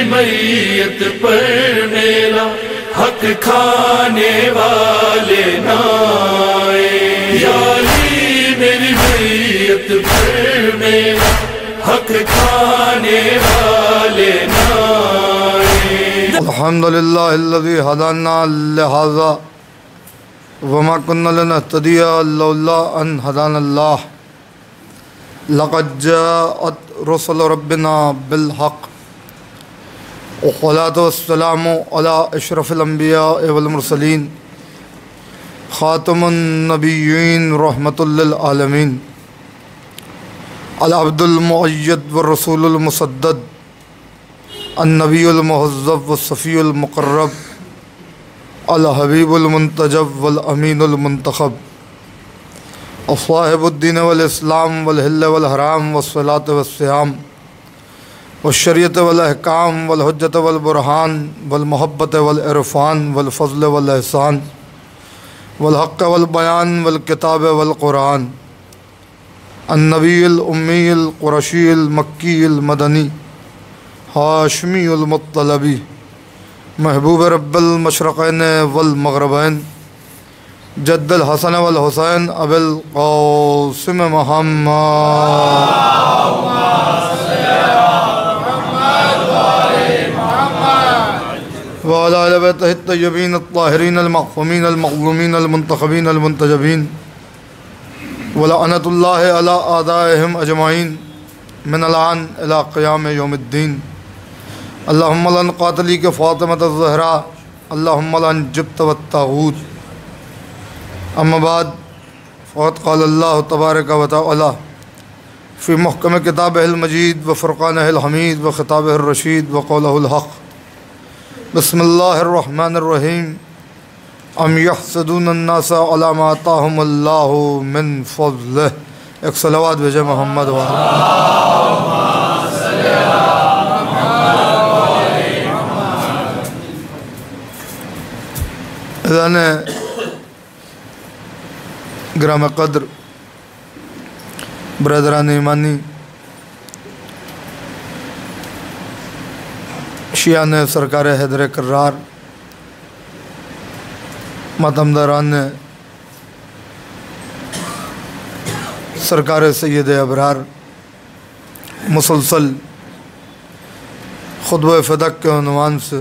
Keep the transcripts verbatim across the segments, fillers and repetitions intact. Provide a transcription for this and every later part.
मैयत पर मेरा हक खाने वाले नाए। या अली मेरी मैयत पर मेरा हक खाने वाले नाए। अल्हम्दुलिल्लाहिल्लज़ी हदाना लिहाज़ा वमा कुन्ना लिनहतदिया लौला अन हदानल्लाह। लक़द जाअत रुसुलु रब्बिना बिल हक़ वस्सलातु वस्सलामु अला अशरफिल अंबिया वल मुरसलीन खातमुन नबिय्यीन रहमतुल लिल आलमीन। अल अब्दुल मुअय्यद व रसूलुल मुसद्दद अन्नबियुल मुहज़्ज़ब व सफ़ीयुल मुक़र्रब अल हबीबुल मुंतजब वल अमीनुल मुंतखब अस्साहिबुद्दीन वल इस्लाम वल हिल्ल वल हराम वस्सलात वस्सियाम वश्शरीयत वल अहकाम वल हुज्जत वल बुरहान वल मोहब्बत वल इरफान वल फज़्ल वल एहसान वल हक़्क़ वल बयान वल किताब वल कुरान अन्नबील उम्मील कुरशील मक्कील मदनी हाशमीउल मुत्तलबी महबूब रब्बिल मशरक़ैन वल मग़रिबैन जद्दुल हसन वल हुसैन अबुल क़ासिम मुहम्मद व अला आलि बैतिहि अत्तय्यबीन अत्ताहिरीन अल-मअसूमीन अल-मज़लूमीन अल-मुंतख़बीन अल-मुंतजबीन व लअनतुल्लाहि अला आदाइहिम अजमाइन मिनल आन इला क़ियाम यौमिद्दीन। अल्लाहुम्मा लन क़ातिली के फ़ातिमत ज़हरा अल्लाहुम्मा लन जिब्त वत्ताग़ूत। अम्मा बाद फ़क़द क़ाल अल्लाहु तबारक व तआला फ़ी मुहकम किताबिहिल मजीद व फ़ुरक़ानिहिल हमीद व ख़िताबिहिर रशीद व क़ौलिहिल हक़। बिस्मिल्लाहिर रहमानिर रहीम। अम यहसदूना अन्नास अला मा आताहुमुल्लाहु मिन फ़ज़लिह। एक सलावत भेजे मोहम्मद व अज़ान ग्राम क़द्र ब्रदरान ईमानी शियान सरकार हैदर कर्रार मातमदारान सरकार सैयद अबरार मुसलसल खुतबा फ़दक के उन्वान से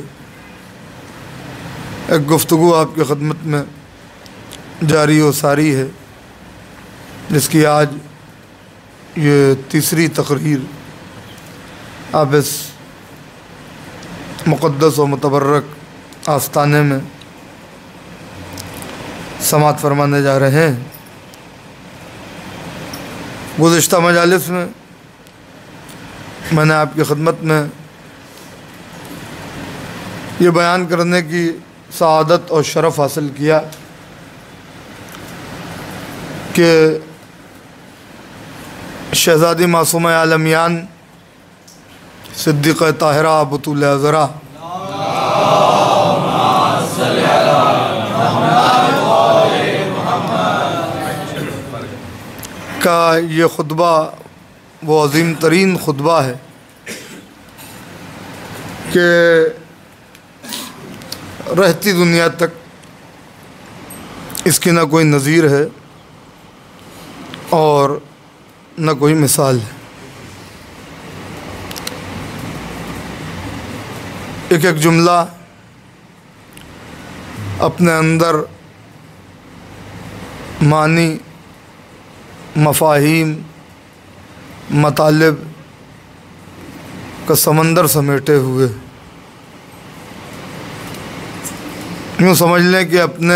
एक गुफ्तगू आपकी खिदमत में जारी व सारी है, जिसकी आज ये तीसरी तकरीर आप इस मुक़द्दस व मुतबर्रक आस्ताने में समात फरमाने जा रहे हैं। गुज़िश्ता मजालिस में मैंने आपकी खिदमत में ये बयान करने की सआदत और शरफ़ हासिल किया कि शहज़ादी मासूमा आलमियान सिद्दीक़ा ताहिरा बतूल अज़रा का ये खुतबा वो अज़ीम तरीन खुतबा है कि रहती दुनिया तक इसकी ना कोई नज़ीर है और न कोई मिसाल है। एक एक जुमला अपने अंदर मानी, मफ़ाहीम, मतालिब का समंदर समेटे हुए, यूँ समझ लें कि अपने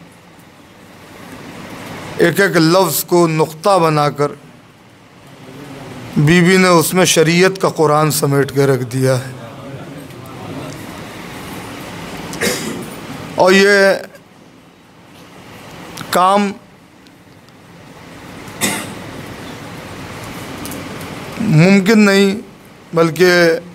एक एक लफ्ज़ को नुक्ता बनाकर बीबी ने उसमें शरीयत का कुरान समेट के रख दिया है। और ये काम मुमकिन नहीं बल्कि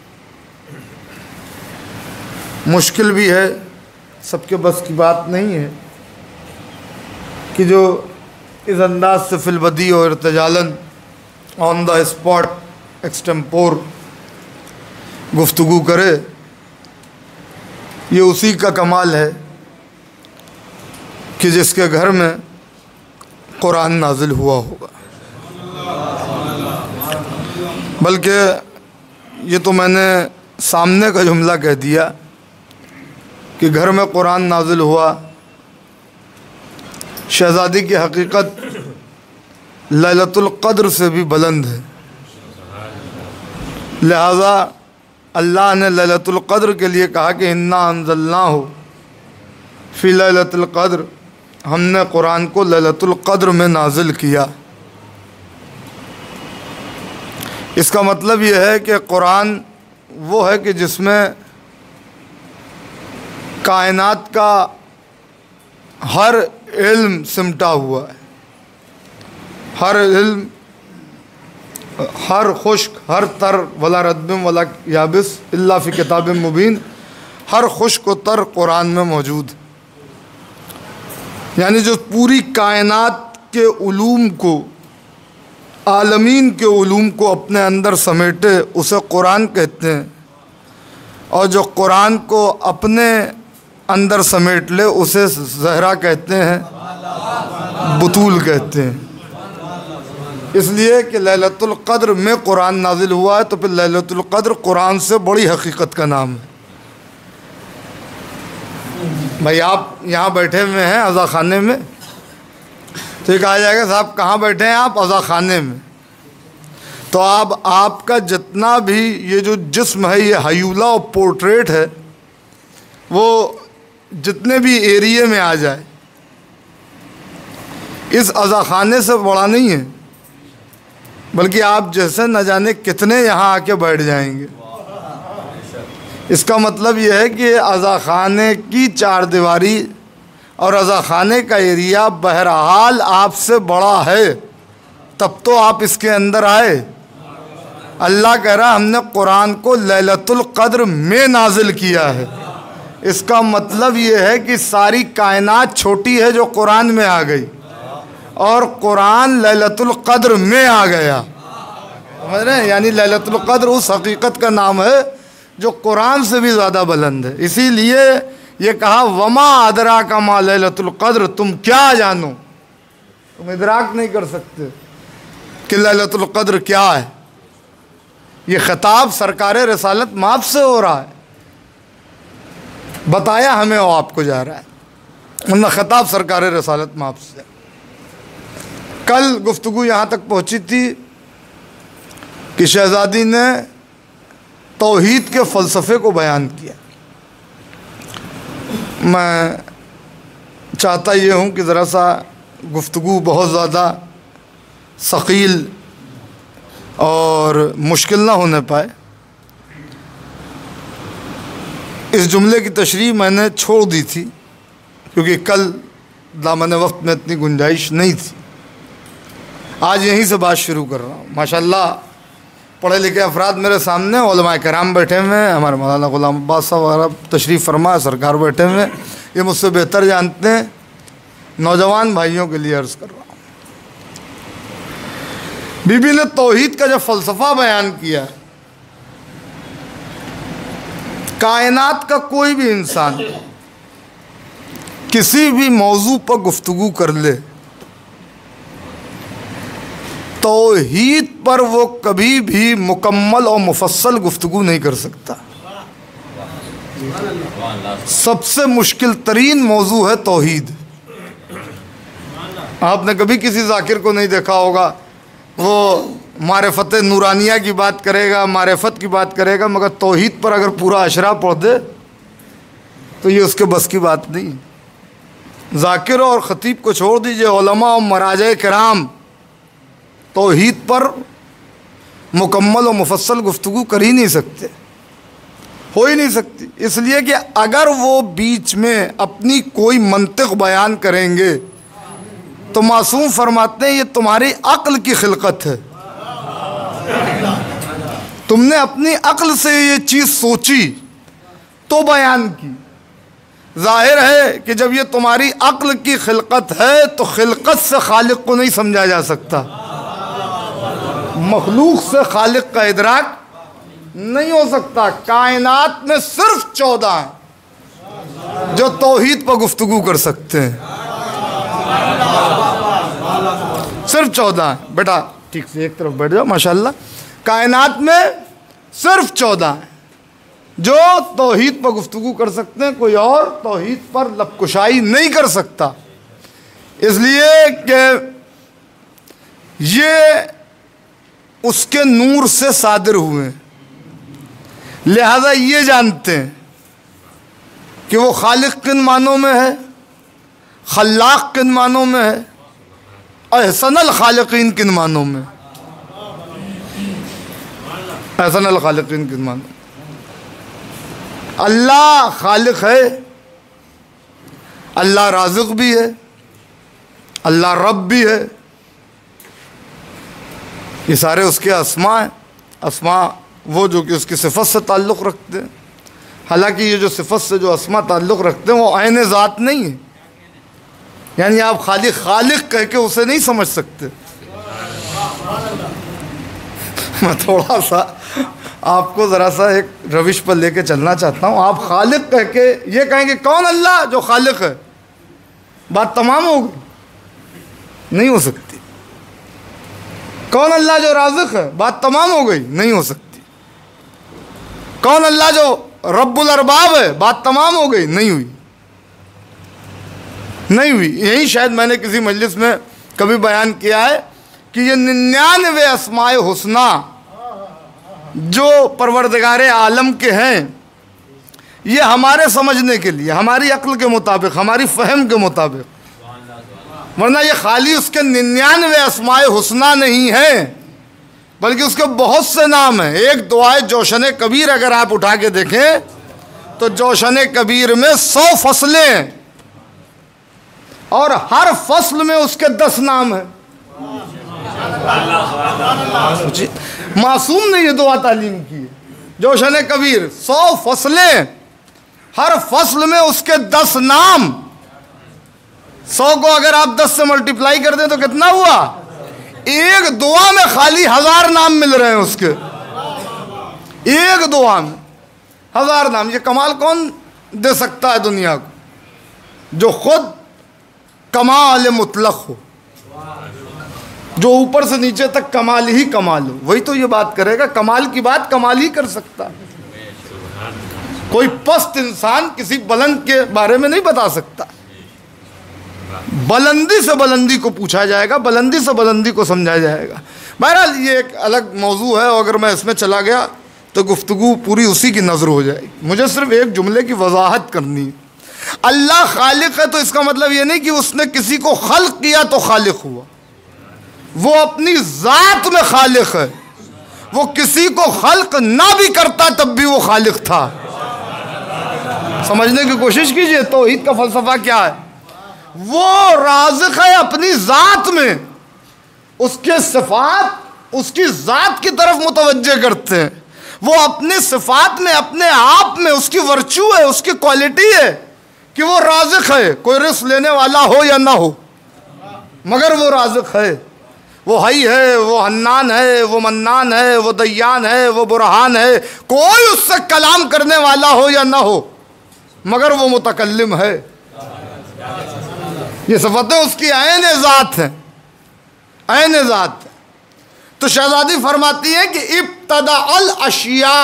मुश्किल भी है, सबके बस की बात नहीं है कि जो इस अंदाज से फिलबदी और इर्तजालन ऑन द स्पॉट एक्सटेम्पोर गुफ्तगू करे ये उसी का कमाल है कि जिसके घर में कुरान नाजिल हुआ होगा। बल्कि ये तो मैंने सामने का जुमला कह दिया कि घर में कुरान नाजिल हुआ। शहज़ादी की हकीकत लैलतुल क़द्र से भी बुलंद है, लिहाजा अल्लाह ने लैलतुल क़द्र के लिए कहा कि इन्ना अंज़लनाहु फ़ी लैलतुल क़द्र, हमने कुरान को लैलतुल क़द्र में नाजिल किया। इसका मतलब यह है कि कुरान वो है कि जिसमें कायनात का हर इल्म सिमटा हुआ है, हर इल्म, हर खुश्क, हर तर, वला रद्बिम वला याबिस इल्ला फ़ी किताबिम मुबीन, हर खुश्क व तर कुरान में मौजूद। यानी जो पूरी कायनात के उलूम को, आलमीन के उलूम को अपने अंदर समेटे उसे कुरान कहते हैं, और जो कुरान को अपने अंदर समेट ले उसे ज़हरा कहते हैं, बुतूल कहते हैं। इसलिए कि लैलतुल क़द्र में कुरान नाजिल हुआ है, तो फिर लैलतुल क़द्र कुरान से बड़ी हकीकत का नाम है। भाई आप यहाँ बैठे हुए हैं अज़ा खाने में, तो ये कहा जाएगा साहब कहाँ बैठे हैं आप? अज़ा खाने में। तो आप आपका जितना भी ये जो जिस्म है, ये हयूला और पोर्ट्रेट है, वो जितने भी एरिए में आ जाए इस अज़ा खाने से बड़ा नहीं है, बल्कि आप जैसे न जाने कितने यहाँ आके बैठ जाएंगे। इसका मतलब यह है कि अज़ा खाने की चार दीवारी और अज़ा खाने का एरिया बहरहाल आपसे बड़ा है, तब तो आप इसके अंदर आए। अल्लाह कह रहा हमने कुरान को लैलतुल क़द्र में नाजिल किया है। इसका मतलब ये है कि सारी कायनात छोटी है जो कुरान में आ गई, और कुरान लैलतुल क़द्र में आ गया। समझ रहे हैं? यानी लैलतुल क़द्र उस हकीकत का नाम है जो कुरान से भी ज़्यादा बुलंद है। इसीलिए ये कहा वमा अदरा का मा लैलतुल क़द्र, तुम क्या जानो, तुम इदराक नहीं कर सकते कि लैलतुल क़द्र क्या है। ये खिताब सरकार रिसालत माप से हो रहा है, बताया हमें और आपको जा रहा है, वरना खिताब सरकार रिसालत माप से। कल गुफ्तगू यहाँ तक पहुँची थी कि शहज़ादी ने तौहीद के फ़लसफ़े को बयान किया। मैं चाहता ये हूँ कि ज़रा सा गुफ्तगू बहुत ज़्यादा सकील और मुश्किल ना होने पाए। इस जुमले की तशरीह मैंने छोड़ दी थी क्योंकि कल दामन वक्त में इतनी गुंजाइश नहीं थी। आज यहीं से बात शुरू कर रहा हूँ। माशाल्लाह पढ़े लिखे अफराद मेरे सामने, उलमाए कराम बैठे हुए हैं, हमारे मौलाना गुलाम अब्बास साहब वगैरह तशरीफ़ फरमा सरकार बैठे हुए हैं, ये मुझसे बेहतर जानते हैं। नौजवान भाइयों के लिए अर्ज़ कर रहा हूँ, बीबी ने तौहीद का जो फ़लसफ़ा बयान किया, कायनात का कोई भी इंसान किसी भी मौजू पर गुफ्तगू कर ले, तौहीद पर वो कभी भी मुकम्मल और मुफस्सल गुफ्तगू नहीं कर सकता। सबसे मुश्किल तरीन मौजू है तौहीद। आपने कभी किसी जाकिर को नहीं देखा होगा, वो मारिफत नूरानिया की बात करेगा, मारिफत की बात करेगा, मगर तौहीद पर अगर पूरा अशरा पढ़ दे तो ये उसके बस की बात नहीं। जाकिर और ख़तीब को छोड़ दीजिए, उलमा और मराजे किराम तौहीद पर मुकम्मल और मुफस्सल गुफ्तगू कर ही नहीं सकते, हो ही नहीं सकती। इसलिए कि अगर वो बीच में अपनी कोई मंतिक बयान करेंगे तो मासूम फरमाते हैं ये तुम्हारी अक्ल की खिलकत है, तुमने अपनी अक्ल से ये चीज़ सोची तो बयान की। जाहिर है कि जब ये तुम्हारी अक्ल की खिलकत है तो खिलकत से खालिक को नहीं समझा जा सकता, मखलूक से खालिक का इदराक नहीं हो सकता। कायनात में सिर्फ चौदह हैं, जो तौहीद पर गुफ्तगू कर सकते हैं। सिर्फ चौदह हैं बेटा, ठीक से एक तरफ बैठ जाओ। माशाल्लाह, कायनात में सिर्फ चौदह हैं जो तौहीद पर गुफ्तगू कर सकते हैं। कोई और तौहीद पर लबकुशाई नहीं कर सकता, इसलिए कि ये उसके नूर से सादिर हुए हैं। लिहाजा ये जानते हैं कि वो खालिक किन मानों में है, खल्लाक किन मानों में है, अहसनल खालिकीन किन मानों में, अहसनल खालिकीन किन मानों में। अल्लाह खालिक है, अल्लाह राज़िक़ भी है, अल्लाह रब भी है। ये सारे उसके अस्मा हैं। अस्मा वो जो कि उसकी सिफत से ताल्लुक़ रखते हैं। हालांकि ये जो सिफत से जो अस्मा ताल्लुक़ रखते हैं वो आयन ज़ात नहीं है, यानी आप खाली खालिक कह के उसे नहीं समझ सकते। मैं थोड़ा सा आपको ज़रा सा एक रविश पर लेके चलना चाहता हूँ। आप खालिक कह के ये कहेंगे कौन अल्लाह जो खालिक है, बात तमाम हो गई, नहीं हो सकती। कौन अल्लाह जो राज़िक़ है, बात तमाम हो गई, नहीं हो सकती। कौन अल्लाह जो रब्बुल अरबाब है, बात तमाम हो गई, नहीं हुई, नहीं हुई। यही शायद मैंने किसी मजलिस में कभी बयान किया है कि ये निन्यानवे अस्माए हुस्ना जो परवरदिगारे आलम के हैं, ये हमारे समझने के लिए, हमारी अक्ल के मुताबिक, हमारी फ़हम के मुताबिक, वरना ये खाली उसके निन्यानवे अस्माए हुस्ना नहीं है, बल्कि उसके बहुत से नाम हैं। एक दुआए जोशन कबीर अगर आप उठा के देखें तो जोशन कबीर में सौ फसलें हैं और हर फसल में उसके दस नाम हैं। मासूम ने ये दुआ तालीम की है। जोशन कबीर सौ फसलें, हर फसल में उसके दस नाम। सौ को अगर आप दस से मल्टीप्लाई कर दें तो कितना हुआ? एक दुआ में खाली हजार नाम मिल रहे हैं उसके, एक दुआ में हजार नाम। ये कमाल कौन दे सकता है दुनिया को? जो खुद कमाल मुतलक हो, जो ऊपर से नीचे तक कमाल ही कमाल हो, वही तो ये बात करेगा। कमाल की बात कमाल ही कर सकता है। कोई पस्त इंसान किसी बुलंद के बारे में नहीं बता सकता। बुलंदी से बुलंदी को पूछा जाएगा, बुलंदी से बुलंदी को समझाया जाएगा। बहरहाल ये एक अलग मौजू है, और अगर मैं इसमें चला गया तो गुफ्तगू पूरी उसी की नज़र हो जाएगी। मुझे सिर्फ एक जुमले की वजाहत करनी है। अल्लाह खालिक है तो इसका मतलब ये नहीं कि उसने किसी को खल्क किया तो खालिक हुआ। वो अपनी ज़ात में खालिक है। वो किसी को खल्क ना भी करता तब भी वो खालिक था। समझने की कोशिश कीजिए तौहीद का फ़लसफ़ा क्या है। वो राज़िक़ है अपनी ज़ात में, उसके सिफ़ात उसकी ज़ात की तरफ मुतवज्जे करते हैं। वो अपने सिफ़ात में, अपने आप में उसकी वर्चू है, उसकी क्वालिटी है कि वो राज़िक़ है। कोई रिस्क लेने वाला हो या ना हो, मगर वो राज़िक़ है। वो हई है, वो हन्नान है, वो मन्नान है, वो दय्यान है, वो बुरहान है। कोई उससे कलाम करने वाला हो या ना हो, मगर वो मुतकल्लिम है। ये सिफ़तें उसकी ऐन ज़ात हैं, ऐन ज़ात है। तो शहज़ादी फरमाती है कि इब्तदा अल अशिया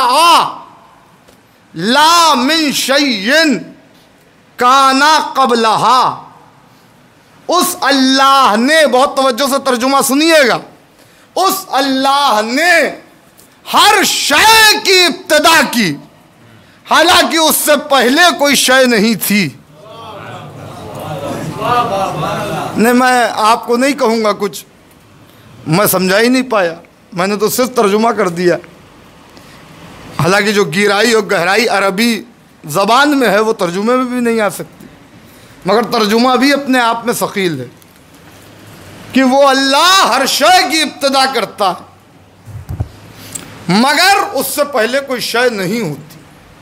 ला मिन शैइन काना क़ब्लहा। उस अल्लाह ने, बहुत तवज्जो से तर्जुमा सुनिएगा, उस अल्लाह ने हर शय की इब्तदा की, हालांकि उससे पहले कोई शय नहीं थी। नहीं, मैं आपको नहीं कहूँगा कुछ, मैं समझा ही नहीं पाया, मैंने तो सिर्फ तर्जुमा कर दिया। हालांकि जो गिराई और गहराई अरबी ज़बान में है वो तर्जुमे में भी नहीं आ सकती, मगर तर्जुमा भी अपने आप में सकील है कि वो अल्लाह हर शय की इब्तदा करता है, मगर उससे पहले कोई शय नहीं होती।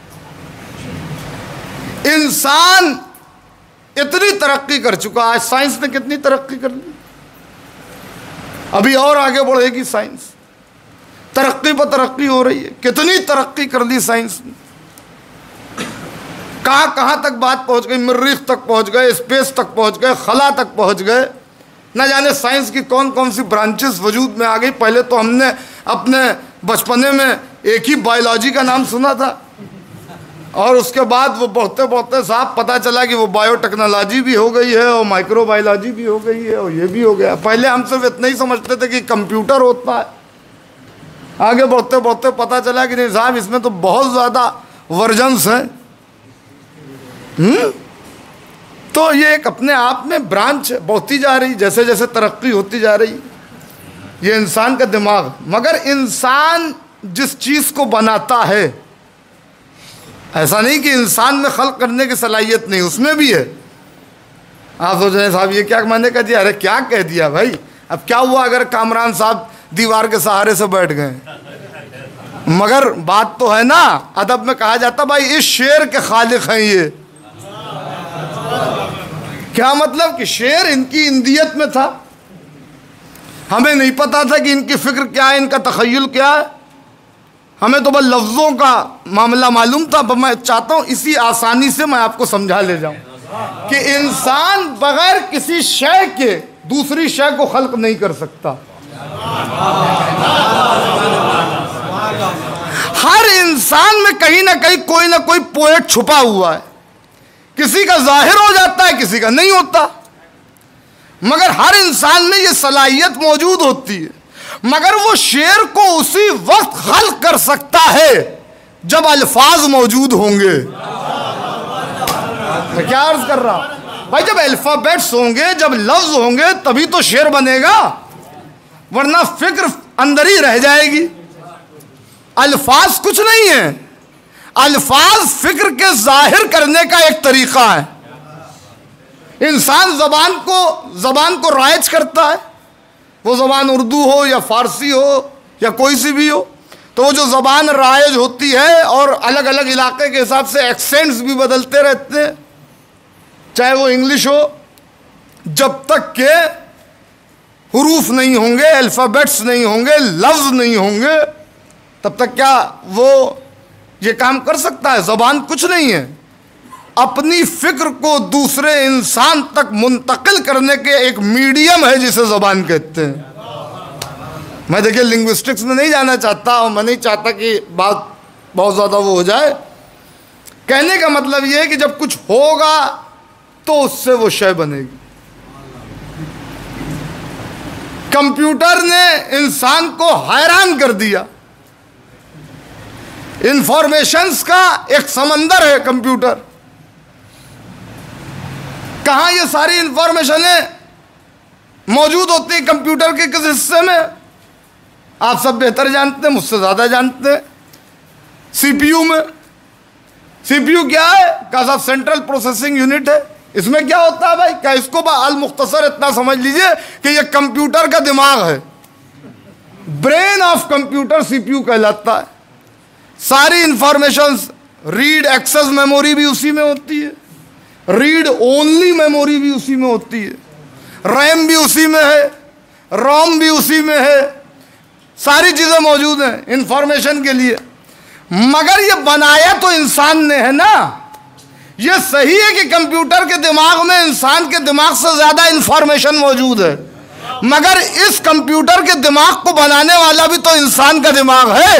इंसान इतनी तरक्की कर चुका है, साइंस ने कितनी तरक्की कर ली, अभी और आगे बढ़ेगी साइंस, तरक्की पर तरक्की हो रही है। कितनी तरक्की कर ली साइंस ने। कहाँ कहाँ तक बात पहुँच गई, मरीख तक पहुँच गए, स्पेस तक पहुँच गए, खला तक पहुँच गए, न जाने साइंस की कौन कौन सी ब्रांचेस वजूद में आ गई। पहले तो हमने अपने बचपने में एक ही बायोलॉजी का नाम सुना था, और उसके बाद वो बढ़ते बढ़ते साहब पता चला कि वो बायोटेक्नोलॉजी भी हो गई है और माइक्रोबायोलॉजी भी हो गई है और ये भी हो गया। पहले हम सिर्फ इतना ही समझते थे कि कंप्यूटर होता है, आगे बढ़ते बढ़ते पता चला कि नहीं साहब इसमें तो बहुत ज़्यादा वर्जन्स हैं। हम्म तो ये एक अपने आप में ब्रांच बढ़ती जा रही, जैसे जैसे तरक्की होती जा रही, ये इंसान का दिमाग। मगर इंसान जिस चीज़ को बनाता है, ऐसा नहीं कि इंसान में खल्क करने की सलाहियत नहीं, उसमें भी है। आप सोच रहे हैं साहब ये क्या मैंने कह दिया, अरे क्या कह दिया भाई, अब क्या हुआ अगर कामरान साहब दीवार के सहारे से बैठ गए। मगर बात तो है ना, अदब में कहा जाता भाई इस शेर के खालिक हैं ये। क्या मतलब कि शेर इनकी इंदियत में था, हमें नहीं पता था कि इनकी फिक्र क्या है, इनका तखय्युल क्या है, हमें तो बस लफ्ज़ों का मामला मालूम था। मैं चाहता हूँ इसी आसानी से मैं आपको समझा ले जाऊँ कि इंसान बगैर किसी शय के दूसरी शय को खल्क नहीं कर सकता। हर इंसान में कहीं ना कहीं कोई ना कोई पोएट छुपा हुआ है, किसी का जाहिर हो जाता है, किसी का नहीं होता, मगर हर इंसान में ये सलाहियत मौजूद होती है। मगर वो शेर को उसी वक्त खल्क कर सकता है जब अल्फाज मौजूद होंगे। मैं क्या अर्ज कर रहा हूं भाई, जब अल्फाबेट्स होंगे, जब लफ्ज होंगे, तभी तो शेर बनेगा, वरना फिक्र अंदर ही रह जाएगी। अल्फाज कुछ नहीं है, अल्फाज फिक्र के जाहिर करने का एक तरीका है। इंसान जबान को जबान को राइज करता है, वो ज़बान उर्दू हो या फ़ारसी हो या कोई सी भी हो, तो वो जो ज़बान राइज होती है और अलग अलग इलाके के हिसाब से एक्सेंट्स भी बदलते रहते हैं, चाहे वो इंग्लिश हो, जब तक के हुरूफ नहीं होंगे, अल्फ़ाबेट्स नहीं होंगे, लफ्ज़ नहीं होंगे, तब तक क्या वो ये काम कर सकता है। ज़बान कुछ नहीं है, अपनी फ़िक्र को दूसरे इंसान तक मुंतकिल करने के एक मीडियम है जिसे ज़बान कहते हैं। मैं देखिए लिंग्विस्टिक्स में नहीं जाना चाहता और मैं नहीं चाहता कि बात बहुत ज़्यादा वो हो जाए। कहने का मतलब ये है कि जब कुछ होगा तो उससे वो शय बनेगी। कंप्यूटर ने इंसान को हैरान कर दिया, इंफॉर्मेशंस का एक समंदर है कंप्यूटर। कहाँ ये सारी इंफॉर्मेशनें मौजूद होती है कंप्यूटर के किस हिस्से में, आप सब बेहतर जानते हैं, मुझसे ज़्यादा जानते हैं। सीपीयू में। सीपीयू क्या है? का साहब सेंट्रल प्रोसेसिंग यूनिट है। इसमें क्या होता है भाई, क्या इसको अल मुख्तसर इतना समझ लीजिए कि ये कंप्यूटर का दिमाग है, ब्रेन ऑफ कंप्यूटर सीपीयू कहलाता है। सारी इंफॉर्मेशंस, रीड एक्सेस मेमोरी भी उसी में होती है, रीड ओनली मेमोरी भी उसी में होती है, रैम भी उसी में है, रोम भी उसी में है, सारी चीज़ें मौजूद हैं इंफॉर्मेशन के लिए। मगर ये बनाया तो इंसान ने है ना। ये सही है कि कंप्यूटर के दिमाग में इंसान के दिमाग से ज़्यादा इंफॉर्मेशन मौजूद है, मगर इस कंप्यूटर के दिमाग को बनाने वाला भी तो इंसान का दिमाग है।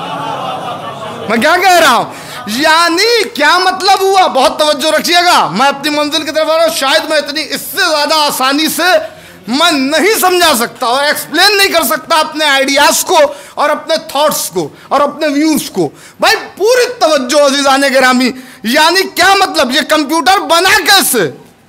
मैं क्या कह रहा हूँ, यानी क्या मतलब हुआ, बहुत तवज्जो रखिएगा, मैं अपनी मंजिल की तरफ आ रहा हूँ। शायद मैं इतनी इससे ज़्यादा आसानी से मैं नहीं समझा सकता और एक्सप्लेन नहीं कर सकता अपने आइडियाज़ को और अपने थॉट्स को और अपने व्यूज़ को। भाई पूरी तवज्जो अज़ीज़ाने गिरामी, यानी क्या मतलब, ये कंप्यूटर बना कैसे?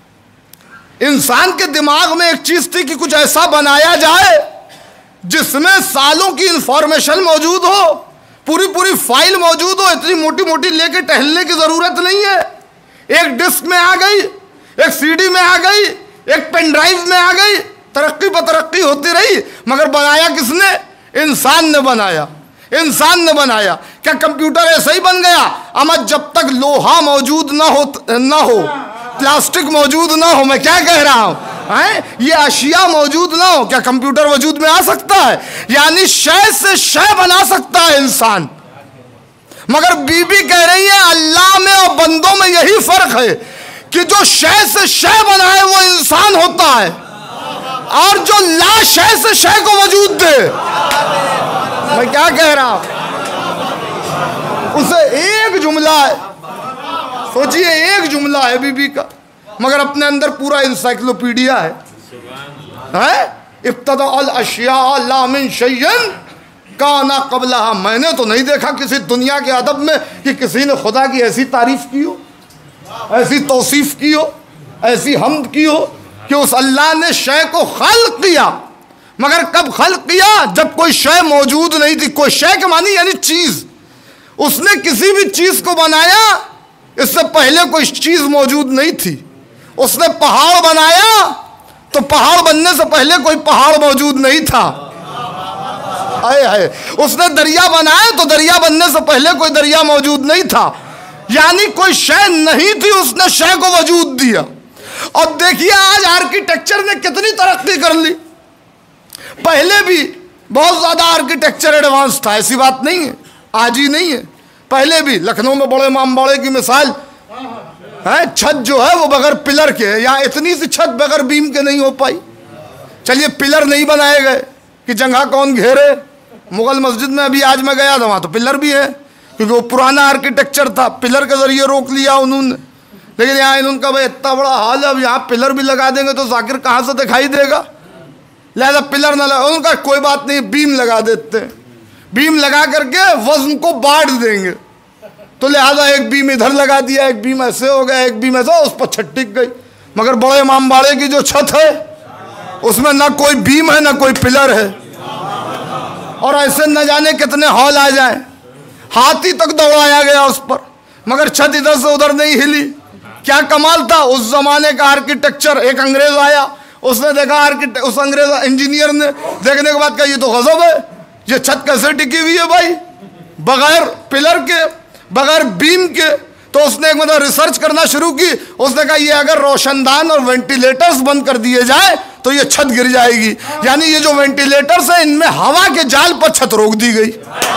इंसान के दिमाग में एक चीज़ थी कि कुछ ऐसा बनाया जाए जिसमें सालों की इंफॉर्मेशन मौजूद हो, पूरी पूरी फाइल मौजूद हो, इतनी मोटी मोटी लेके टहलने की ज़रूरत नहीं है। एक डिस्क में आ गई, एक सीडी में आ गई, एक पेन ड्राइव में आ गई, तरक्की पर तरक्की होती रही। मगर बनाया किसने? इंसान ने बनाया, इंसान ने बनाया। क्या कंप्यूटर ऐसे ही बन गया? अमर जब तक लोहा मौजूद ना हो ना हो प्लास्टिक मौजूद ना हो, मैं क्या कह रहा हूँ, हैं ये अशिया मौजूद ना हो, क्या कंप्यूटर वजूद में आ सकता है? यानी शय से शय बना सकता है इंसान। मगर बीबी कह रही है अल्लाह में और बंदों में यही फर्क है कि जो शय से शय बनाए वो इंसान होता है, और जो ला शय से शय को वजूद दे, मैं क्या कह रहा हूं, उसे एक जुमला है, सोचिए एक जुमला है बीबी का, मगर अपने अंदर पूरा इंसाइक्लोपीडिया है, है? इब्तदा अल अशिया ला मिन शैयन काना क़ब्लहा। मैंने तो नहीं देखा किसी दुनिया के अदब में कि किसी ने खुदा की ऐसी तारीफ की हो, ऐसी तौसीफ की हो, ऐसी हम्द की हो कि उस अल्लाह ने शय को खल्क़ किया। मगर कब खल्क़ किया? जब कोई शय मौजूद नहीं थी। कोई शय के मानी यानी चीज़। उसने किसी भी चीज़ को बनाया, इससे पहले कोई चीज़ मौजूद नहीं थी। उसने पहाड़ बनाया तो पहाड़ बनने से पहले कोई पहाड़ मौजूद नहीं था। आए आए उसने दरिया बनाया तो दरिया बनने से पहले कोई दरिया मौजूद नहीं था। यानी कोई शय नहीं थी, उसने शय को वजूद दिया। और देखिए आज आर्किटेक्चर ने कितनी तरक्की कर ली। पहले भी बहुत ज़्यादा आर्किटेक्चर एडवांस था, ऐसी बात नहीं है, आज ही नहीं है, पहले भी। लखनऊ में बड़े इमामबाड़े की मिसाल है, छत जो है वो बगैर पिलर के है। यहाँ इतनी सी छत बगैर बीम के नहीं हो पाई। चलिए पिलर नहीं बनाए गए कि जगह कौन घेरे। मुगल मस्जिद में अभी आज मैं गया था, वहाँ तो पिलर भी है, क्योंकि वो पुराना आर्किटेक्चर था, पिलर के ज़रिए रोक लिया उन्होंने। लेकिन यहाँ इन्होंने कहा भाई इतना बड़ा हाल है, अब यहाँ पिलर भी लगा देंगे तो जाकिर कहाँ से दिखाई देगा, लिहाजा पिलर न लगा। उनका कोई बात नहीं, बीम लगा देते हैं, बीम लगा करके वज़न को बांट देंगे। तो लिहाजा एक बीम इधर लगा दिया, एक बीम ऐसे हो गया, एक बीम ऐसा, उस पर छत टिक गई। मगर बड़े इमामबाड़े की जो छत है उसमें ना कोई बीम है ना कोई पिलर है, और ऐसे न जाने कितने हॉल आ जाए, हाथी तक दौड़ाया गया उस पर, मगर छत इधर से उधर नहीं हिली। क्या कमाल था उस जमाने का आर्किटेक्चर। एक अंग्रेज आया, उसने देखा आर्किटेक्ट, उस अंग्रेज इंजीनियर ने देखने के बाद कहा ये तो गजब है, ये छत कैसे टिकी हुई है भाई, बगैर पिलर के, बगैर बीम के। तो उसने एक मतलब रिसर्च करना शुरू की। उसने कहा ये अगर रोशनदान और वेंटिलेटर्स बंद कर दिए जाए तो ये छत गिर जाएगी। यानी ये जो वेंटिलेटर्स है इनमें हवा के जाल पर छत रोक दी गई।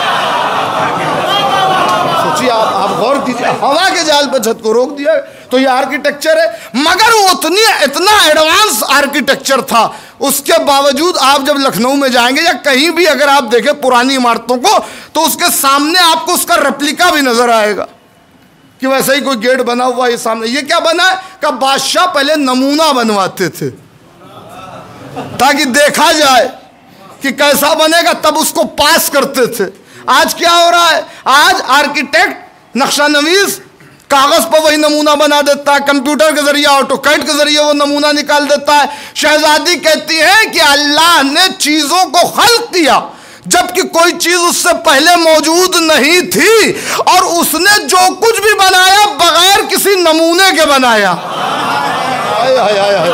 सोचिए आप, आप गौर कीजिए, हवा के जाल पर छत को रोक दिया। तो ये आर्किटेक्चर है, मगर वो उतनी इतना एडवांस आर्किटेक्चर था। उसके बावजूद आप जब लखनऊ में जाएंगे या कहीं भी अगर आप देखें पुरानी इमारतों को, तो उसके सामने आपको उसका रेप्लिका भी नजर आएगा कि वैसे ही कोई गेट बना हुआ है सामने। ये क्या बना है? का बादशाह पहले नमूना बनवाते थे ताकि देखा जाए कि कैसा बनेगा, तब उसको पास करते थे। आज क्या हो रहा है? आज आर्किटेक्ट नक्शा नवीस कागज पर वही नमूना बना देता है, कंप्यूटर के जरिए, ऑटोकैड के जरिए वो नमूना निकाल देता है। शहजादी कहती है कि अल्लाह ने चीजों को खल्क किया जबकि कोई चीज उससे पहले मौजूद नहीं थी, और उसने जो कुछ भी बनाया बगैर किसी नमूने के बनाया। आय, आय, आय, आय।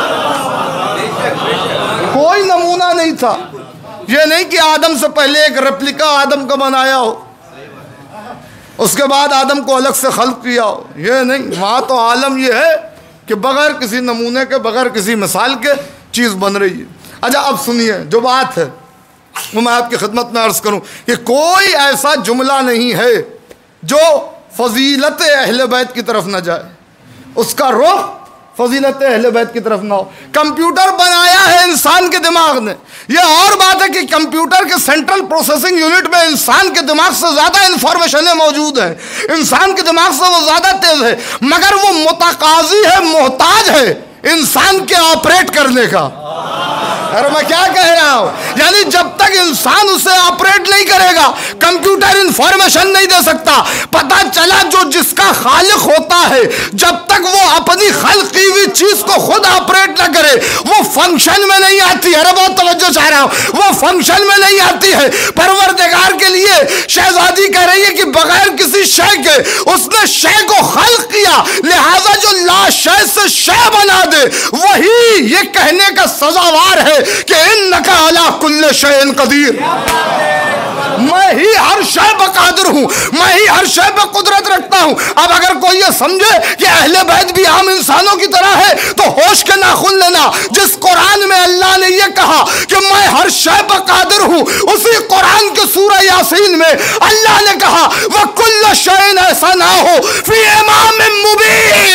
कोई नमूना नहीं था। ये नहीं कि आदम से पहले एक रेप्लिका आदम का बनाया हो, उसके बाद आदम को अलग से खल्क किया हो, ये नहीं। वहाँ तो आलम ये है कि बगैर किसी नमूने के, बगैर किसी मिसाल के चीज़ बन रही है। अच्छा अब सुनिए, जो बात है वो मैं आपकी खिदमत में अर्ज़ करूँ कि कोई ऐसा जुमला नहीं है जो फजीलत अहले बैत की तरफ न जाए, उसका रुख फजीलत अहले बैत की तरफ ना हो। कंप्यूटर बनाया है इंसान के दिमाग ने। यह और बात है कि कंप्यूटर के सेंट्रल प्रोसेसिंग यूनिट में इंसान के दिमाग से ज़्यादा इंफॉर्मेशन मौजूद है, इंसान के दिमाग से वो ज़्यादा तेज है, मगर वो मुतकाजी है, मोहताज है इंसान के ऑपरेट करने का। अरे मैं क्या कह रहा हूं, यानी जब तक इंसान उसे ऑपरेट नहीं करेगा कंप्यूटर इंफॉर्मेशन नहीं दे सकता। पता चला जो जिसका खालिक होता है, जब तक वो अपनी खल्क की हुई चीज को खुद ऑपरेट ना करे वो फंक्शन में नहीं आती। अरे बहुत तवज्जो चाह रहा हूं, वो फंक्शन में नहीं आती है। परवरदिगार के लिए शहजादी कह रही है कि बगैर किसी शय के उसने शय को खल्क किया, लिहाजा जो ला शय से शय बना दे वही ये कहने का सजावार है कि इन्नका अला कुल्ले शैइन कदीर। मैं ही हर शय पर कादिर हूं, मैं ही हर शय पर कुदरत रखता हूं। अब अगर कोई ये समझे कि अहले बैत भी आम इंसानों की तरह है तो होश के नाखुन लेना। जिस कुरान में अल्लाह ने यह कहा कि मैं हर शय पर कादिर हूं, उसी कुरान के सूरह यासीन में अल्लाह ने कहा वह कुल्ले शैइन ऐसा ना हो फी इमाम मुबीन।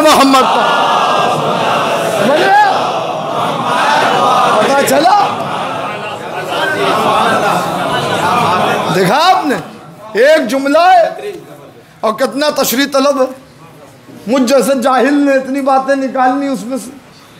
मोहम्मद। समझ रहे हो? पता चला? देखा आपने, एक जुमला है और कितना तशरीह तलब है। मुझ जैसे जाहिल ने इतनी बातें निकालनी उसमें से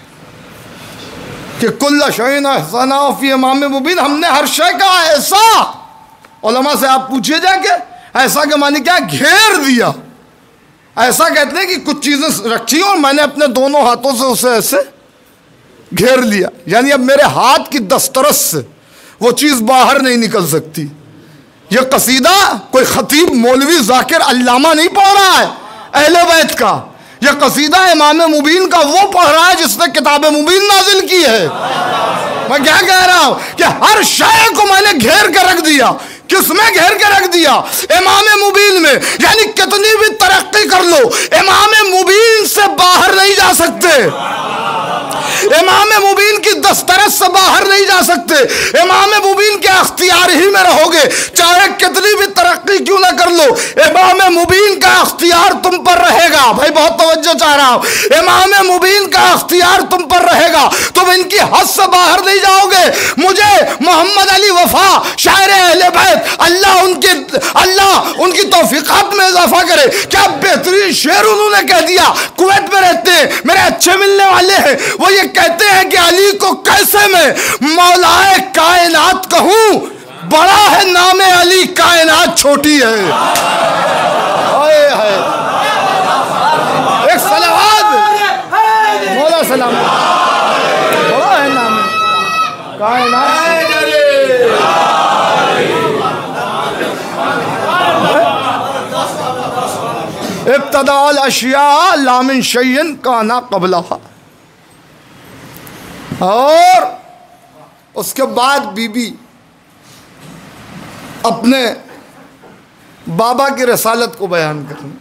कि कुल्ला शैन अहसाना फी इमाम मुबीन, हमने हर शय का ऐसा, उलमा से आप पूछिए जाके, ऐसा के माने क्या, घेर दिया। ऐसा कहते हैं कि कुछ चीज़ें रखी और मैंने अपने दोनों हाथों से उसे ऐसे घेर लिया, यानी अब मेरे हाथ की दस्तरस से वो चीज़ बाहर नहीं निकल सकती। ये कसीदा कोई खतीब मौलवी जाकिर अल्लामा नहीं पढ़ रहा है अहले बैत का, यह कसीदा इमाम मुबीन का वो पढ़ रहा है जिसने किताब मुबीन नाजिल की है। मैं क्या कह रहा हूं कि हर शय को मैंने घेर कर रख दिया। किसमें घेर के रख दिया? इमाम मुबीन में। यानी कितनी भी तरक्की कर लो, इमाम मुबीन से बाहर नहीं जा सकते, इमाम मुबीन की दस्तरस से बाहर नहीं जा सकते, इमाम मुबीन के अख्तियार ही में रहोगे, चाहे कितनी भी तरक्की क्यों ना कर लो, इमाम मुबीन का अख्तियार तुम पर रहेगा। भाई बहुत तवज्जो चाह रहा हूं, इमाम मुबीन का अख्तियार तुम पर रहेगा, तुम इनकी हद से बाहर नहीं जाओगे। मुझे मोहम्मद अली वफा शायर अहले बैत, अल्लाह उनके अल्लाह उनकी तौफीकात में इजाफा करे, क्या बेहतरीन शेर उन्होंने कह दिया। कुवैत में रहते हैं, मेरे अच्छे मिलने वाले हैं, वो ये कहते हैं कि अली को कैसे मैं मौलाए कायनात कहूं, बड़ा है नामे अली, कायनात छोटी है। ओए है एक सलावत मौला सलाम, बड़ा है नामे कायनात। इब्तदाअल अशिया लामिन शय्यन काना क़ब्लहा, और उसके बाद बीबी अपने बाबा की रसालत को बयान करना।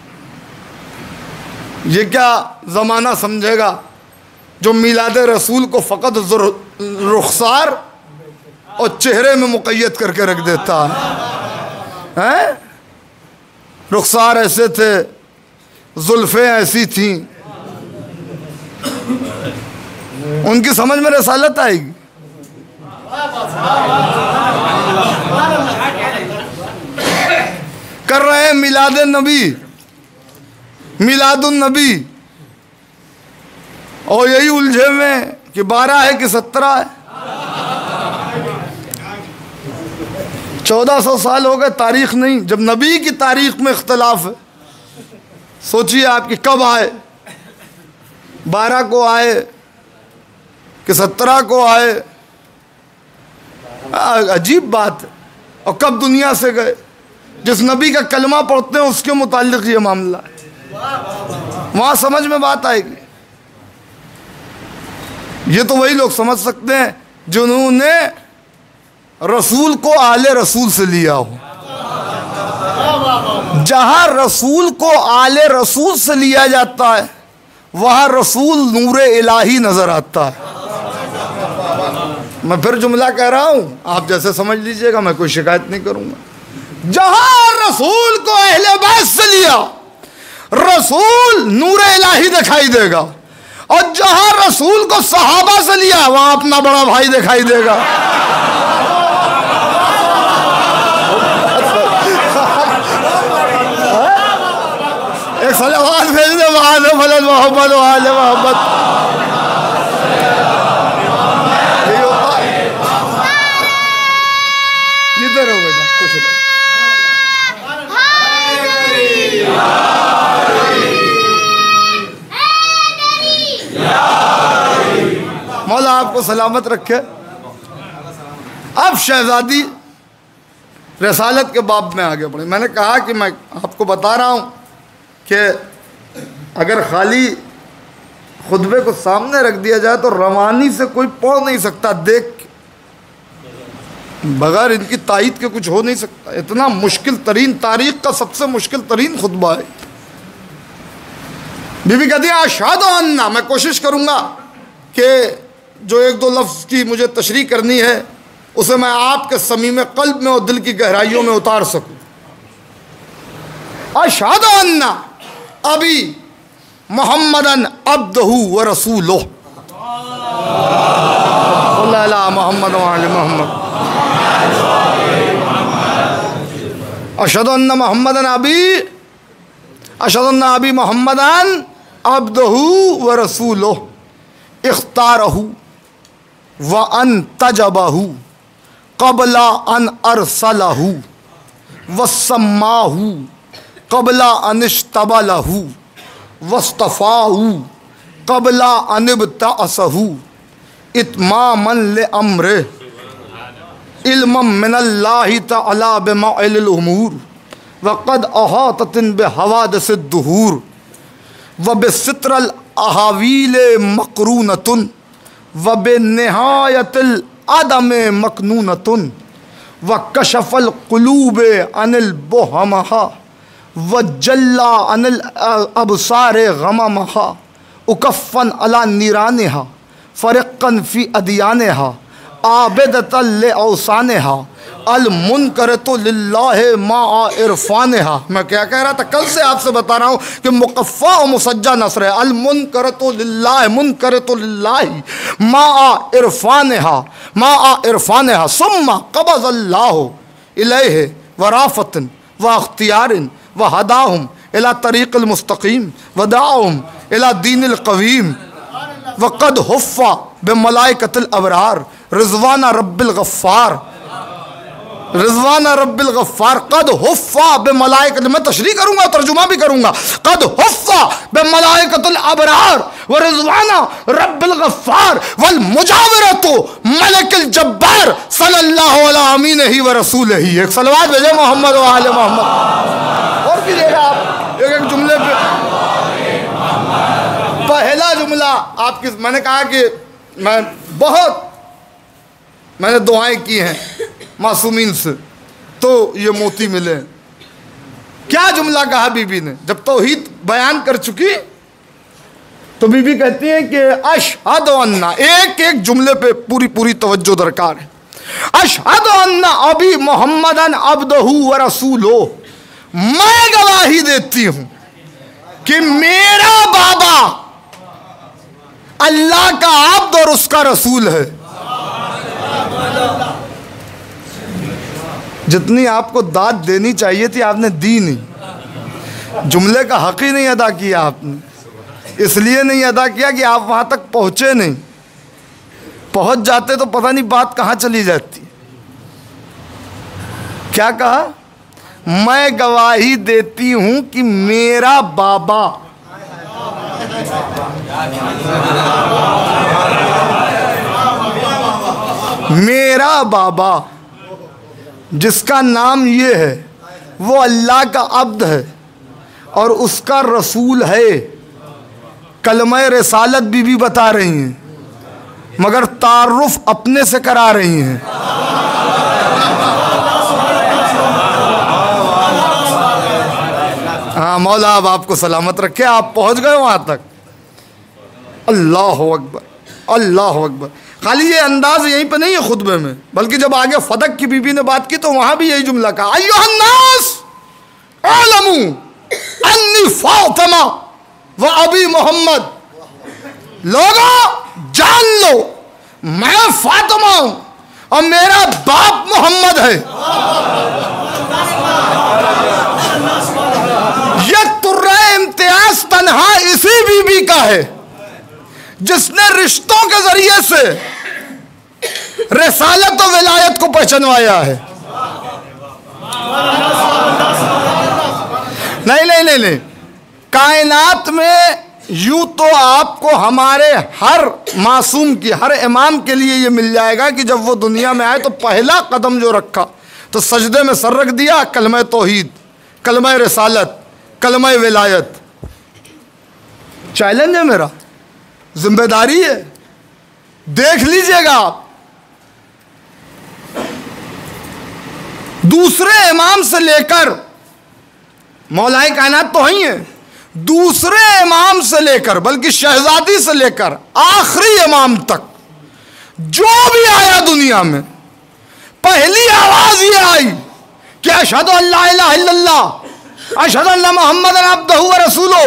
ये क्या ज़माना समझेगा जो मिलाद रसूल को फ़कत रुखसार और चेहरे में मुक़य्यद करके रख देता है, हैं? रुखसार ऐसे थे, जुल्फ़ें ऐसी थीं, उनकी समझ में रसालत आएगी? कर रहे हैं मिलाद नबी, मिलादुन नबी, और यही उलझे में कि बारह है कि सत्रह है। चौदह सौ साल हो गए, तारीख नहीं, जब नबी की तारीख में इख्तलाफ है। सोचिए आपकी कब आए, बारह को आए कि सत्रह को आए, अजीब बात है। और कब दुनिया से गए, जिस नबी का कलमा पढ़ते हैं उसके मुताल्लिक ये मामला है, वहाँ समझ में बात आएगी। ये तो वही लोग समझ सकते हैं जिन्होंने रसूल को आले रसूल से लिया हो। जहाँ रसूल को आले रसूल से लिया जाता है वहाँ रसूल नूरे इलाही नजर आता है। मैं फिर जुमला कह रहा हूँ, आप जैसे समझ लीजिएगा, मैं कोई शिकायत नहीं करूँगा। जहाँ रसूल को अहले बैत से लिया, रसूल नूरे इलाही दिखाई देगा, और जहाँ रसूल को सहाबा से लिया वहाँ अपना बड़ा भाई दिखाई देगा। एक सलावत भेज दे, वाले फलत मोहम्मद वाले मोहम्मद। जिधर हो बेटा कुछ मौला आपको सलामत रखे। अब शहजादी रसालत के बाब में आगे बढ़े। मैंने कहा कि मैं आपको बता रहा हूँ कि अगर खाली खुतबे को सामने रख दिया जाए तो रवानी से कोई पढ़ नहीं सकता, देख बगैर इनकी तायीद के कुछ हो नहीं सकता। इतना मुश्किल तरीन, तारीख का सबसे मुश्किल तरीन खुतबा है। बीबी कहती है अशहदु अन्ना, मैं कोशिश करूँगा कि जो एक दो लफ्ज़ की मुझे तशरीह करनी है उसे मैं आपके समीम क़ल्ब में और दिल की गहराइयों में उतार सकूँ। अशहदु अन्ना अबी मुहम्मदन अब्दहू व रसूलुह। अल्लाह मोहम्मद व आले मोहम्मद। अशहदु अन्ना मुहम्मदन अबी अशहदु अन्ना अबी मुहम्मदन अब्दहू व रसूलुह इख्तारहू व अन तजबहू क़ब्ला अन अरसलहू वस्सम्माहू क़ब्ला अनिश्तबलहू वस्तफ़ाहू क़ब्ला अनिब्तअसहू इत्मामन ले अम्रे इल्मम मिनल्लाहि तआला बिमअलिल उमूर व क़द अहाततिन बिहवादिसिद दुहूर व बिसित्रल अहावील मक़रूनतुन व बिनिहायतिल अदम मकनूनतुन व कशफल क़ुलूब अनिल बुहमहा व जल्ला अनिल अबसार गममहा उकफ़न अला निरानहा फ़रक़न फ़ी अदियानहा आबिदतल ले औसानहा अल मुनकरतु लिल्लाहि माअ इरफ़ानहा। मैं क्या कह रहा था, कल से आपसे बता रहा हूँ कि मुक़फ़्फ़ा और मुसज्जा नस्र है। अल मुनकरतु लिल्लाहि मुनकरतु लिल्लाहि माअ इरफ़ानहा माअ इरफ़ानहा सुम्मा क़बज़ल्लाहु इलैहि वराफ़तन व इख्तियारिन व हदाहुम इला तरीक़िल मुस्तक़ीम व दअहुम इला दीनिल क़वीम व क़द हुफ़्फ़ा बिमलाइकतिल अबरार रिज़वाना रब्बिल गफ़्फ़ार रिज़वाना रब्बिल गफ़्फ़ार क़द हुफ़्फ़ा बिमलाइकत। मैं तशरीह करूँगा, तर्जुमा भी करूँगा। क़द हुफ़्फ़ा बिमलाइकतिल अबरार व रिज़वाना रब्बिल गफ़्फ़ार वल मुजाविरतु मलकिल जब्बार सल्लल्लाहु अला अमीनिही व रसूलिही। एक सलवात भेजे मोहम्मद व आले मोहम्मद। और कीजिएगा आप एक एक जुमले पे। पहला जुमला आपकी, मैंने कहा कि मैं बहुत मैंने दुआएं की हैं मासूमीन से तो ये मोती मिले। क्या जुमला कहा बीबी ने जब तौहीद बयान कर चुकी तो बीबी कहती है कि अशहदु अन्ना, एक एक जुमले पे पूरी पूरी तवज्जो दरकार है। अशहदु अन्ना अबी मुहम्मदन अब्दहू व रसूलुह, मैं गवाही देती हूँ कि मेरा बाबा अल्लाह का अब्द और उसका रसूल है। जितनी आपको दाद देनी चाहिए थी आपने दी नहीं। जुमले का हक ही नहीं अदा किया आपने। इसलिए नहीं अदा किया कि आप वहाँ तक पहुँचे नहीं। पहुँच जाते तो पता नहीं बात कहाँ चली जाती। क्या कहा? मैं गवाही देती हूँ कि मेरा बाबा मेरा बाबा जिसका नाम ये है वो अल्लाह का अब्द है और उसका रसूल है। कलमा रिसालत बीबी बता रही हैं मगर तारुफ अपने से करा रही हैं। हाँ मौला अब आपको सलामत रखे, आप पहुंच गए वहां तक। अल्लाह अकबर अल्लाह अकबर। खाली ये अंदाज यहीं पे नहीं है खुतबे में, बल्कि जब आगे फदक की बीबी ने बात की तो वहां भी यही जुमला कहा, अय्युहन्नास आलमू अन्नी फातिमा व अबी मोहम्मद, लोगों जान लो मैं फातिमा हूं और मेरा बाप मोहम्मद है। ये तुर्रा इम्तियाज तन्हा इसी बीबी का है जिसने रिश्तों के जरिए से रिसालत और विलायत को पहचानवाया है। नहीं नहीं नहीं नहीं कायनात में यूं तो आपको हमारे हर मासूम की, हर इमाम के लिए ये मिल जाएगा कि जब वो दुनिया में आए तो पहला कदम जो रखा तो सजदे में सर रख दिया, कलमा तौहीद, कलमा रिसालत, कलमा विलायत। चैलेंज है मेरा, जिम्मेदारी है, देख लीजिएगा आप। दूसरे इमाम से लेकर, मौलाए कायनात तो ही है, दूसरे इमाम से लेकर बल्कि शहजादी से लेकर आखिरी इमाम तक जो भी आया दुनिया में, पहली आवाज ये आई कि अशहदु अल्ला इलाहा इल्लल्लाह अशहदु अन्ना मुहम्मदन अब्दुहु व रसूलुहु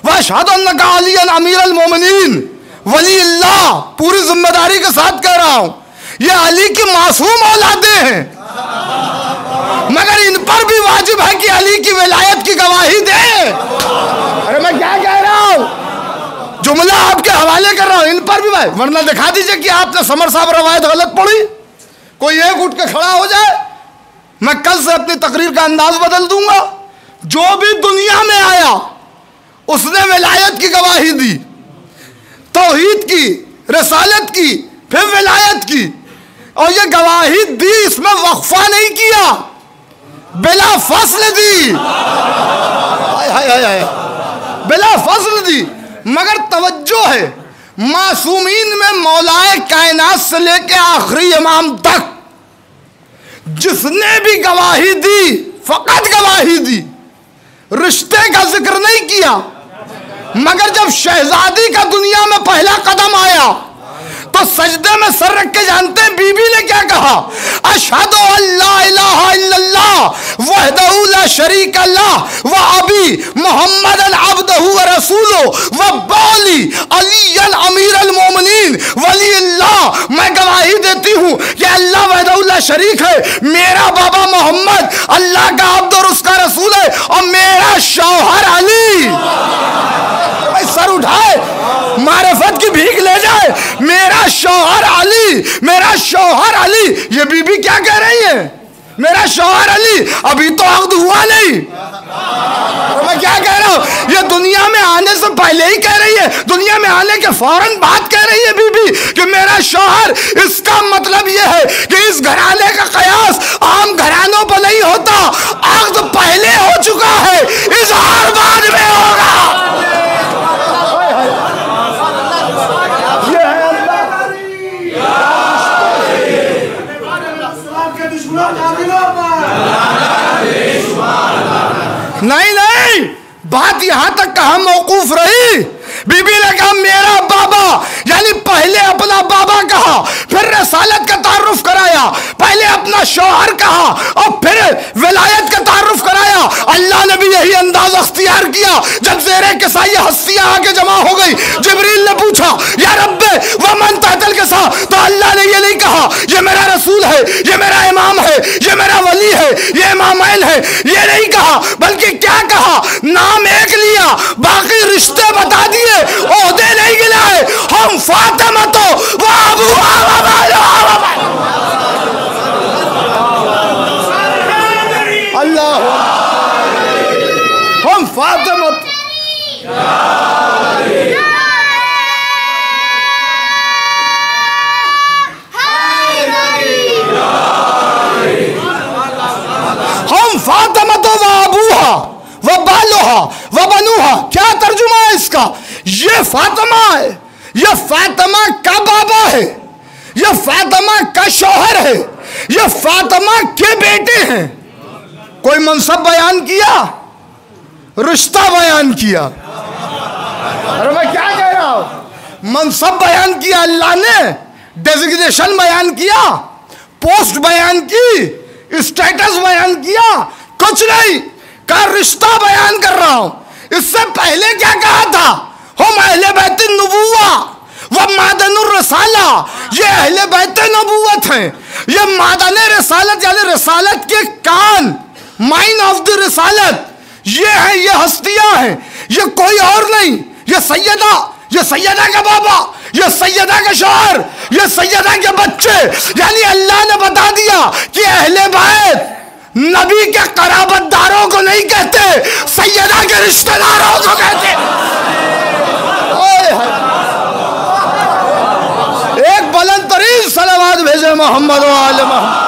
व अशहदु अन्नका अलिय्यन अमीरुल मोमिनीन वली अल्लाह, पूरी जिम्मेदारी के साथ कह रहा हूं, ये अली की मासूम औलादे हैं, मगर इन पर भी वाजिब है कि अली की विलायत की गवाही दे। अरे मैं क्या कह रहा हूं, जुमला आपके हवाले कर रहा हूं, इन पर भी भाई, वरना दिखा दीजिए कि आपने समर साहब रवायत गलत पढ़ी, कोई एक उठ के खड़ा हो जाए, मैं कल से अपनी तकरीर का अंदाज बदल दूंगा। जो भी दुनिया में आया उसने विलायत की गवाही दी, तौहीद की, रिसालत की, फिर विलायत की, और ये गवाही दी, इसमें वक्फा नहीं किया, बिला फसल दी, हाय हाय हाय हाय, बिला फसल दी। मगर तवज्जो है, मासूमीन में मौलाए कायनात से लेके आखिरी इमाम तक जिसने भी गवाही दी, फकत गवाही दी, रिश्ते का जिक्र नहीं किया। मगर जब शहजादी का दुनिया में पहला कदम आया तो सजदे में सर रख के जानते हैं बीबी ने क्या कहा, अशहदु अल्ला इलाहा इल्लल्लाह वहदहु ला शरीका लह व अबी मुहम्मदन अब्दहु व रसूलुहु व बौली अलिय्यन अमीरुल मोमिनीन वली अल्लाह। मैं गवाही देती हूँ कि अल्लाह वहदहु ला शरीक है, मेरा बाबा मोहम्मद अल्लाह का अब्द और उसका रसूल है, और मेरा शौहर अली, सर उठाए मारिफत की भीख ले जाए, मेरा शौहर अली, मेरा शौहर अली। ये बीबी क्या कह रही है, मेरा शौहर अली, अभी तो अक़्द हुआ नहीं। तो मैं क्या कह रहा हूं, ये दुनिया में आने से पहले ही कह रही है, दुनिया में आने के फौरन बात कह रही है बीबी कि मेरा शौहर। इसका मतलब यह है कि इस घराने का कयास आम घरानों पर नहीं होता, अक़्द पहले हो चुका है, इज़हार बाद में होगा। नहीं नहीं, बात यहां तक कहां मौकूफ रही, बीबी ने कहा मेरा बाबा, यानी पहले अपना बाबा कहा, फिर रसालत का तारुफ कराया, पहले अपना शौहर कहा और फिर विलायत का तारुफ कराया। अल्लाह ने भी यही अंदाज अख्तियार किया। जब ज़ेरे किसा ये हस्तियां आके जमा हो गई, जिब्रील ने पूछा या रब्बे व मन तहतल किसा, तो अल्लाह ने ये नहीं कहा ये मेरा रसूल है, ये मेरा इमाम है, ये मेरा वली है, ये इमामैन है, ये नहीं कहा, बल्कि क्या कहा, नाम एक लिया, बाकी रिश्ते बता दिए, ओहदे नहीं गिनाए। हम फातिमा तो अल्लाह, हम फातिमा हम फातिमा तो व अबूहा व बालुहा व बनुहा। क्या तर्जुमा है इसका, ये फातिमा है, ये फातिमा का बाबा है, ये फातिमा का शौहर है, ये फातिमा के बेटे हैं। कोई मनसब बयान किया, रिश्ता बयान किया। अरे मैं क्या कह रहा हूं, मनसब बयान किया अल्लाह ने, डेजिग्नेशन बयान किया, पोस्ट बयान की, स्टेटस बयान किया, कुछ नहीं का रिश्ता बयान कर रहा हूं। इससे पहले क्या कहा था, हम अहले बैत नबुव्वा व मादनुर रसाला, ये अहले बैत नबुव्वत हैं, ये मादन रसालत यानी रसालत के कान, माइन ऑफ द रसालत, ये है, ये हस्तियां हैं, ये कोई और नहीं। ये सैयदा, ये सैयदा का बाबा, ये सैयदा का शौहर, ये सैयदा के बच्चे, यानी अल्लाह ने बता दिया कि अहले बैत नबी के कराबतदारों को नहीं कहते, सैयदा के रिश्तेदारों को कहते। एक बुलंद तरीन सलावत भेजे मोहम्मद व आले मोहम्मद।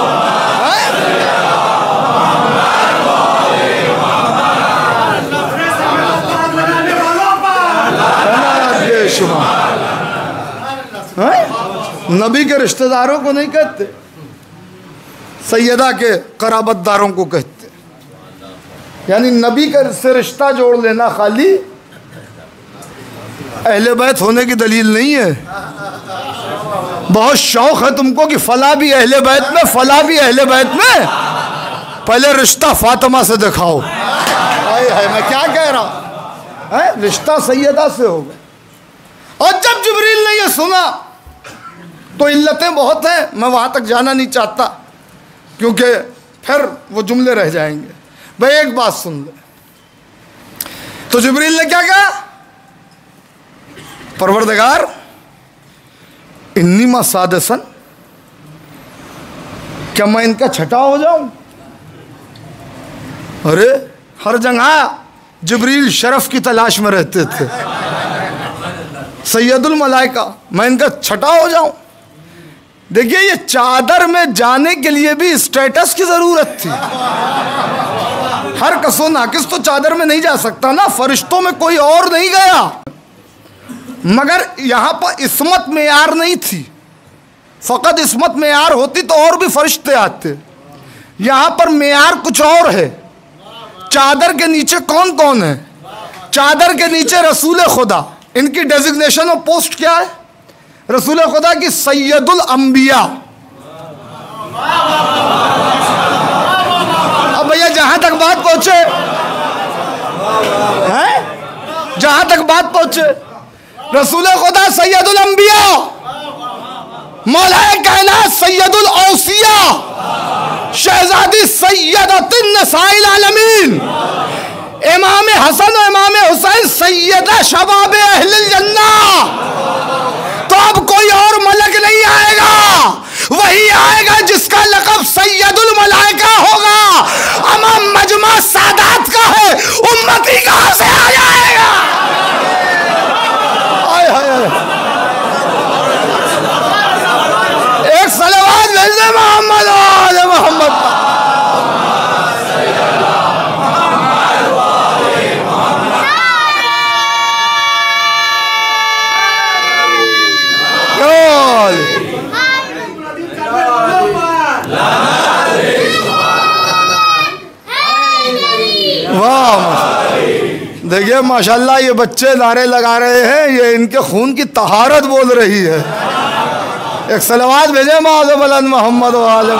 नबी के रिश्तेदारों को नहीं कहते, सैयदा के कराबतदारों को कहते। यानी नबी के से रिश्ता जोड़ लेना खाली अहले बैत होने की दलील नहीं है। बहुत शौक है तुमको कि फला भी अहले बैत में, फला भी अहले बैत में, पहले रिश्ता फातिमा से दिखाओ। हाय हाय, मैं क्या कह रहा हूं, है, रिश्ता सैयदा से हो गया। और जब जिब्रील ने ये सुना तो इल्लतें बहुत हैं, मैं वहाँ तक जाना नहीं चाहता क्योंकि फिर वो जुमले रह जाएंगे। भाई एक बात सुन ले, तो जिब्रील ने क्या कहा, परवरदिगार इन्नी मा सादसन, क्या मैं इनका छठा हो जाऊं? अरे हर जगह जिब्रील शरफ की तलाश में रहते थे, सैयदुल मलाइका, मैं इनका छठा हो जाऊं? देखिए ये चादर में जाने के लिए भी स्टेटस की जरूरत थी। हर कसो नाकिस तो चादर में नहीं जा सकता ना, फरिश्तों में कोई और नहीं गया। मगर यहां पर इस्मत मेयार नहीं थी, फकत इस्मत मेयार होती तो और भी फरिश्ते आते। यहां पर मेयार कुछ और है। चादर के नीचे कौन कौन है? चादर के नीचे रसूल खुदा, इनकी डेजिग्नेशन और पोस्ट क्या है? रसूल खुदा की सैयदुल अंबिया। अब भैया जहां तक बात पहुंचे हैं, जहां तक बात पहुंचे, रसूल खुदा सैयदुल अंबिया, मौलाए कायनात सैयदुल औसिया, शहजादी सैयदतुन निसाइल आलमीन, इमाम हसन और इमाम हुसैन सैयदा शबाब अहलिल जन्ना। तो अब कोई और मलक नहीं आएगा, वही आएगा जिसका लक़ब सैयदुल मलाइका होगा। अमम मजमा सादात का है, उम्मती कहां से आ जाएगा? आय हाय, एक सलावत भेज दे मोहम्मद आले मोहम्मद। वाह, देखिए माशाल्लाह ये बच्चे नारे लगा रहे हैं, ये इनके खून की तहारत बोल रही है। एक सलावत भेजे मोहम्मद मोहम्मद वाले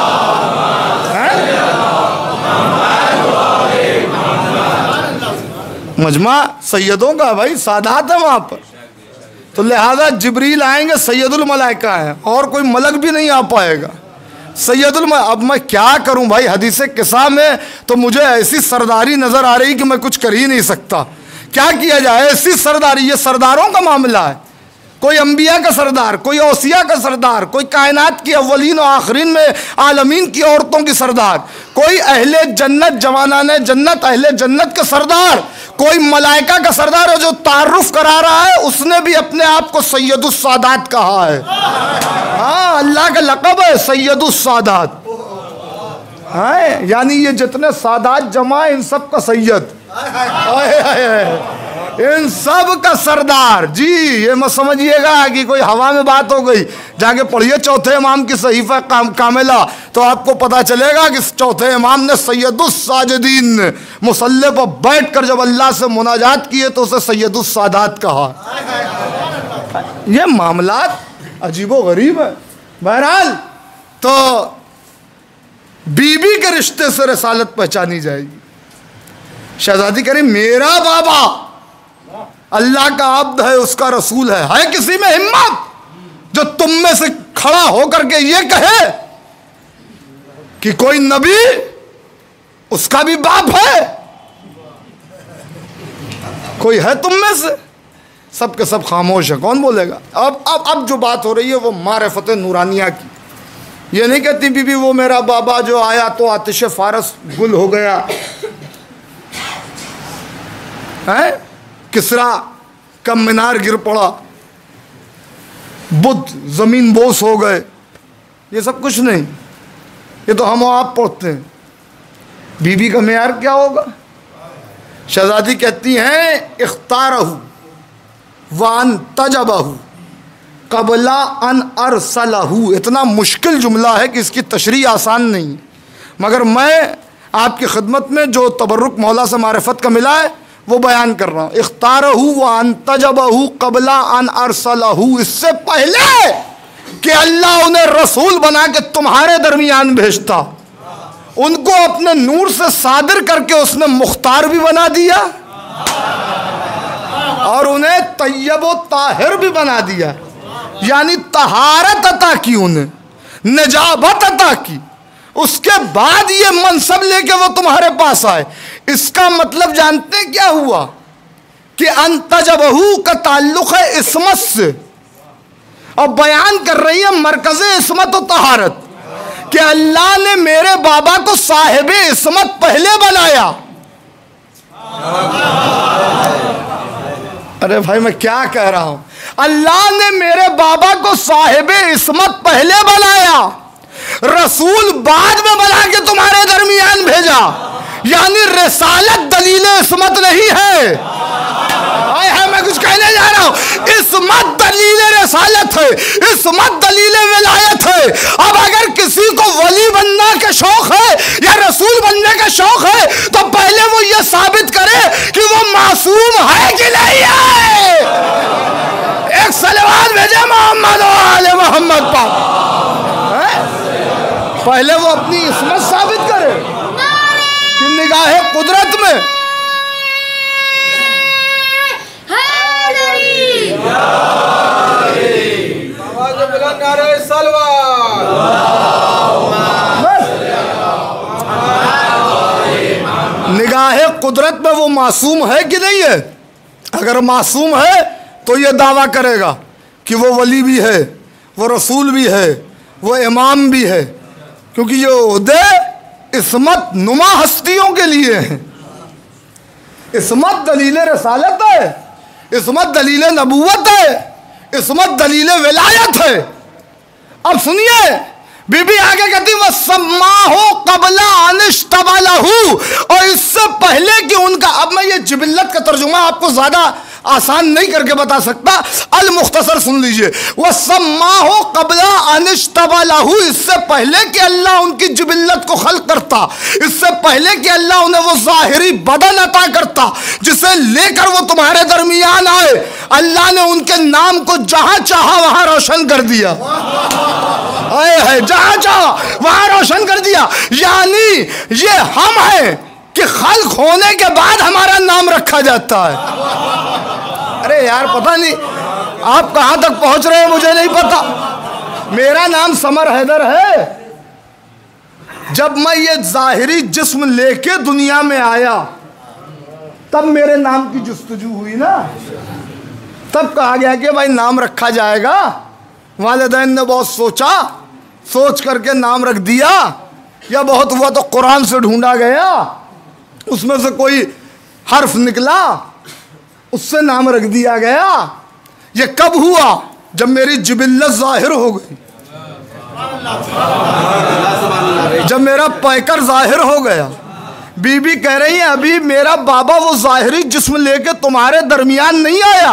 मोहम्मद। मजमा सैयदों का भाई, सादात है वहाँ पर, तो लिहाजा जिब्रील आएंगे, सैयदुल मलाइका है, और कोई मलक भी नहीं आ पाएगा। सैयदुल म अब मैं क्या करूं भाई, हदीस किस्सा में तो मुझे ऐसी सरदारी नजर आ रही कि मैं कुछ कर ही नहीं सकता। क्या किया जाए, ऐसी सरदारी, ये सरदारों का मामला है। कोई अंबिया का सरदार, कोई औसिया का सरदार, कोई कायनात की अव्वलीन और आखिरीन में आलमीन की औरतों की सरदार, कोई अहले जन्नत जवानाने जन्नत अहले जन्नत का सरदार, कोई मलाइका का सरदार है जो तारुफ करा रहा है, उसने भी अपने आप को सैयदुस सादात कहा है। हाँ, अल्लाह का लक़ब है सैयदुस सादात, है यानी ये जितने सादात जमा इन सब का सैयद, इन सब का सरदार जी। ये मत समझिएगा कि कोई हवा में बात हो गई, जाके पढ़िए चौथे इमाम की सहीफा काम, कामिला, तो आपको पता चलेगा कि चौथे इमाम ने सैयदुस साजिदीन मुसल्ले पर बैठ कर जब अल्लाह से मुनाजात किए तो उसे सैयदुस सादात कहा। ये मामलात अजीबो गरीब है। बहरहाल तो बीबी के रिश्ते से रसालत पहचानी जाएगी। शहजादी करी मेरा बाबा अल्लाह का अब्द है, उसका रसूल है। है किसी में हिम्मत जो तुम में से खड़ा होकर के ये कहे कि कोई नबी उसका भी बाप है? कोई है तुम में से? सब के सब खामोश है, कौन बोलेगा? अब अब अब जो बात हो रही है वो मारिफत नूरानिया की। ये नहीं कहती बीबी वो मेरा बाबा जो आया तो आतिश फारस गुल हो गया है, किसरा का मीनार गिर पड़ा, बुद्ध जमीन बोस हो गए, ये सब कुछ नहीं। ये तो हम आप पढ़ते हैं। बीबी का मेयार क्या होगा? शहजादी कहती हैं इख्तारहु वान तजबहु कबला अन अरसलहु। इतना मुश्किल जुमला है कि इसकी तशरीह आसान नहीं, मगर मैं आपकी खिदमत में जो तबर्रुक मौला से मारिफत का मिला है वो बयान कर रहा हूँ। इख्तारहु वान तजबहु कबला अन अरसलहु, इससे पहले कि अल्लाह उन्हें रसूल बना के तुम्हारे दरमियान भेजता, उनको अपने नूर से सादिर करके उसने मुख्तार भी बना दिया। और उन्हें तय्यब व ताहिर भी बना दिया, यानी तहारत अता की, उन्हें नजाबत अता की। उसके बाद ये मनसब लेके वो तुम्हारे पास आए। इसका मतलब जानते क्या हुआ कि अंतजबहू का ताल्लुक है इस्मत से, और बयान कर रही है मरकज़ इस्मत और तहारत कि अल्लाह ने मेरे बाबा को साहिब इस्मत पहले बनाया। अरे भाई मैं क्या कह रहा हूं, अल्लाह ने मेरे बाबा को साहिब इस्मत पहले बनाया, रसूल बाद में बना के तुम्हारे दरमियान भेजा। यानी रिसालत दलील इस्मत नहीं है। आए है मैं कुछ कहने जा रहा हूं, इस्मत दलील रिसालत है, इस्मत दलील विलायत है। अब अगर किसी को वली बनने का शौक है या रसूल बनने का शौक है तो पहले वो ये साबित करे कि वो मासूम है कि नहीं है। एक सलवात भेजे मोहम्मद वाले मोहम्मद पर, पहले वो अपनी इस्मत साबित करे कि निगाहे कुदरत में निगाहे कुदरत में वो मासूम है कि नहीं है। अगर मासूम है तो ये दावा करेगा कि वो वली भी है, वो रसूल भी है, वो इमाम भी है, क्योंकि ये उहदे इस्मत नुमा हस्तियों के लिए हैं। इस्मत दलील रसालत है, इस्मत दलील नबूवत है, इस्मत दलील विलायत है। अब सुनिए, बीबी आगे कहती वह सम्मा हो कबला अनिश्तबलहू, और इससे पहले कि उनका, अब मैं ये जिबिल्लत का तर्जुमा आपको ज्यादा आसान नहीं करके बता सकता, अल मुख्तसर सुन लीजिए। वह सम्मा हो कबला अनिश्तबलहू, इससे पहले कि अल्लाह उनकी जिबिल्लत को खल्क करता, इससे पहले कि अल्लाह उन्हें वो जाहिरी बदन अता करता जिसे लेकर वो तुम्हारे दरमियान आए, अल्लाह ने उनके नाम को जहां चाहा वहां रोशन कर दिया। आए है जहां चाहा वहां रोशन कर दिया। यानी ये हम हैं कि खल्क होने के बाद हमारा नाम रखा जाता है। अरे यार पता नहीं आप कहां तक पहुंच रहे हैं, मुझे नहीं पता। मेरा नाम समर हैदर है। जब मैं ये जाहिरी जिस्म लेके दुनिया में आया तब मेरे नाम की जुस्तजू हुई ना, तब कहा गया कि भाई नाम रखा जाएगा। वालिदैन ने बहुत सोचा, सोच करके नाम रख दिया, या बहुत हुआ तो कुरान से ढूंढा गया, उसमें से कोई हर्फ निकला, उससे नाम रख दिया गया। ये कब हुआ? जब मेरी जिबिल्लत जाहिर हो गई, जब मेरा पैकर जाहिर हो गया। बीबी कह रही है अभी मेरा बाबा वो जाहिरी जिस्म लेके तुम्हारे दरमियान नहीं आया,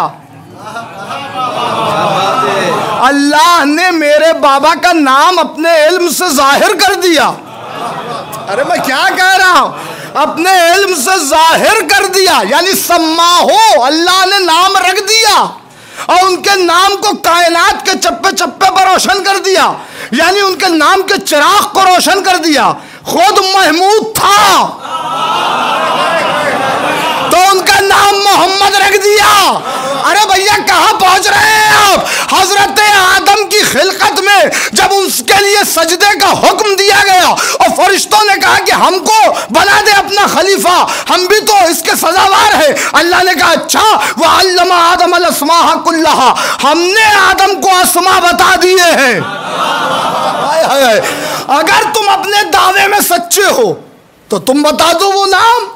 अल्लाह ने मेरे बाबा का नाम अपने इल्म से जाहिर कर दिया। अरे मैं क्या कह रहा हूं, अपने इल्म से जाहिर कर दिया। यानी सम्मा हो, अल्लाह ने नाम रख दिया और उनके नाम को कायनात के चप्पे चप्पे पर रोशन कर दिया। यानी उनके नाम के चिराग को रोशन कर दिया। खुद महमूद था तो उनका नाम मोहम्मद रख दिया। अरे भैया कहां पहुंच रहे हैं आप? हजरत आदम की खिलकत में जब उसके लिए सजदे का हुक्म दिया गया और फरिश्तों ने कहा कि हमको बना दे अपना खलीफा, हम भी तो इसके सजावार हैं, अल्लाह ने कहा अच्छा, वह अल्लमा आदम अल अस्माअ कुल्लहा, हमने आदम को अस्मा बता दिए हैं। हाय हाय, अगर तुम अपने दावे में सच्चे हो तो तुम बता दो वो नाम।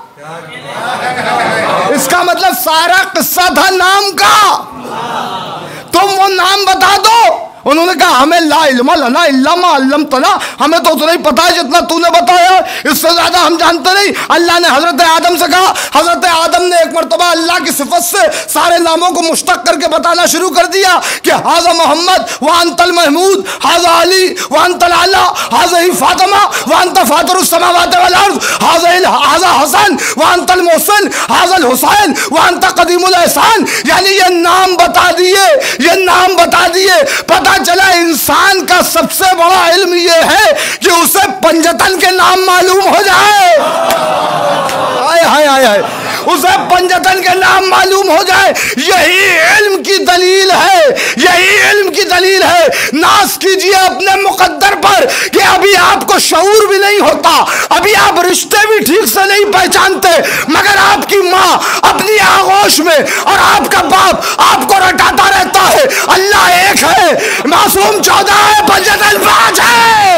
इसका मतलब सारा किस्सा था नाम का, तुम वो नाम बता दो। उन्होंने कहा हमें ला इल्मा लना इल्ला मा अल्लमतना, हमें तो उतना ही पता है जितना तूने बताया, इससे ज्यादा हम जानते नहीं। अल्लाह ने हजरत आदम से कहा, हजरत आदम ने एक मरतबा अल्लाह की सिफत से सारे नामों को मुश्तक करके बताना शुरू कर दिया कि हाजा मोहम्मद व अंतल महमूद, हाजा अली व अंतल आला, हाजा ही फातिमा व अंत फातिरुस समावात वल अर्द, हाजा हाजा हसन व अंतल मोहसिन, हाजा हुसैन व अंत कदीमुल एहसान। यानी ये नाम बता दिए, ये नाम बता दिए। पता चला इंसान का सबसे बड़ा इल्म यह है कि उसे पंजतन के नाम मालूम हो जाए। हाय हाय हाय हाय, उसे पंजतन के नाम मालूम हो जाए, यही इल्म की दलील है, यही इल्म की दलील है। नाज कीजिए अपने मुकद्दर पर कि अभी आपको शऊर भी नहीं होता, अभी आप रिश्ते भी ठीक से नहीं पहचानते, मगर आपकी माँ अपनी आगोश में और आपका बाप आपको रटाता रहता है। अल्लाह एक है, मासूम चौदह है, पंजतन पांच है।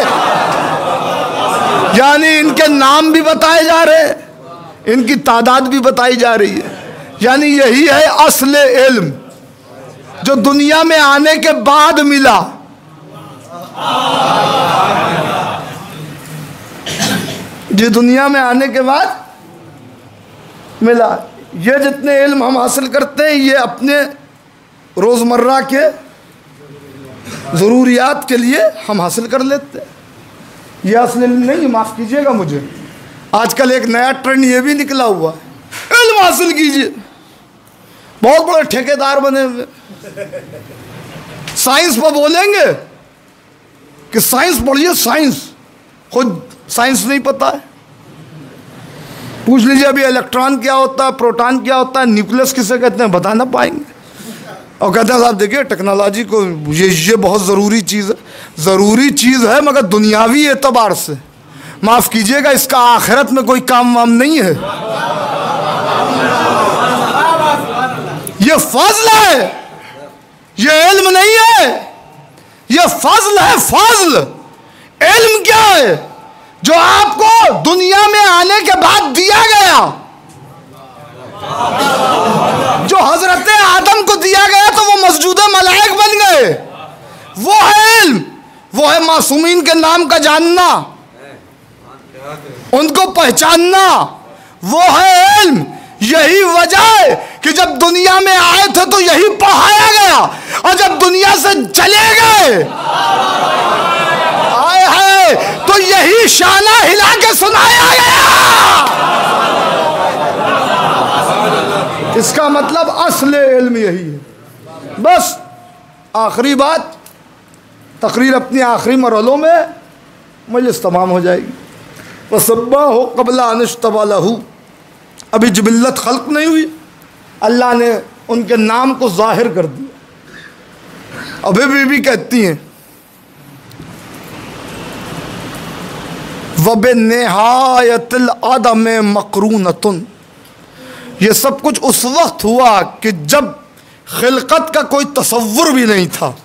यानी इनके नाम भी बताए जा रहे हैं, इनकी तादाद भी बताई जा रही है। यानी यही है असल इल्म जो दुनिया में आने के बाद मिला। जो दुनिया में आने के बाद मिला। ये जितने इल्म हम हासिल करते हैं ये अपने रोज़मर्रा के ज़रूरियात के लिए हम हासिल कर लेते हैं। ये असल इल्म नहीं, माफ़ कीजिएगा मुझे। आजकल एक नया ट्रेंड ये भी निकला हुआ है, इल्म हासिल कीजिए। बहुत बड़े ठेकेदार बने हुए साइंस पर बोलेंगे कि साइंस पढ़िए, साइंस। खुद साइंस नहीं पता है। पूछ लीजिए अभी इलेक्ट्रॉन क्या होता है, प्रोटॉन क्या होता है, न्यूक्लियस किसे कहते हैं, बता ना पाएंगे। और कहते हैं साहब देखिए टेक्नोलॉजी को ये ये बहुत ज़रूरी चीज़ है। ज़रूरी चीज़ है मगर दुनियावी एतबार से, माफ़ कीजिएगा, इसका आखिरत में कोई काम वाम नहीं है। ये फजल है, ये इल्म नहीं है, ये फजल है। फजल इल्म क्या है? जो आपको दुनिया में आने के बाद दिया गया, जो हजरत आदम को दिया गया तो वो मस्जूदे मलाइक बन गए, वो है इल्म। वो है मासूमीन के नाम का जानना, उनको पहचानना, वो है इल्म। यही वजह है कि जब दुनिया में आए थे तो यही पढ़ाया गया, और जब दुनिया से चले गए आए हैं तो यही शाना हिला के सुनाया गया। इसका मतलब असल इल्म यही है। बस आखिरी बात, तकरीर अपनी आखिरी मरहलों में मजलिस तमाम हो जाएगी। वसब्बा हो कबला अनश्तबा लहू, अभी जिबिल्लत खल्क नहीं हुई, अल्लाह ने उनके नाम को जाहिर कर दिया। अभी भी, भी कहती हैं वब नेहायतिल आदम मकरूनतुन, ये सब कुछ उस वक्त हुआ कि जब खिलकत का कोई तसव्वुर भी नहीं था।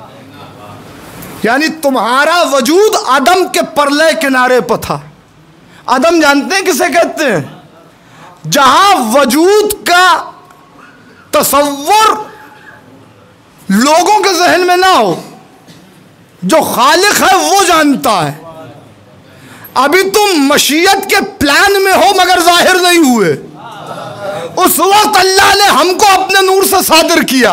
यानी तुम्हारा वजूद आदम के परले किनारे पर था। आदम जानते हैं किसे कहते हैं? जहां वजूद का तसव्वुर लोगों के जहन में ना हो, जो खालिक है वो जानता है। अभी तुम मशीयत के प्लान में हो मगर जाहिर नहीं हुए, उस वक्त अल्लाह ने हमको अपने नूर से सादिर किया।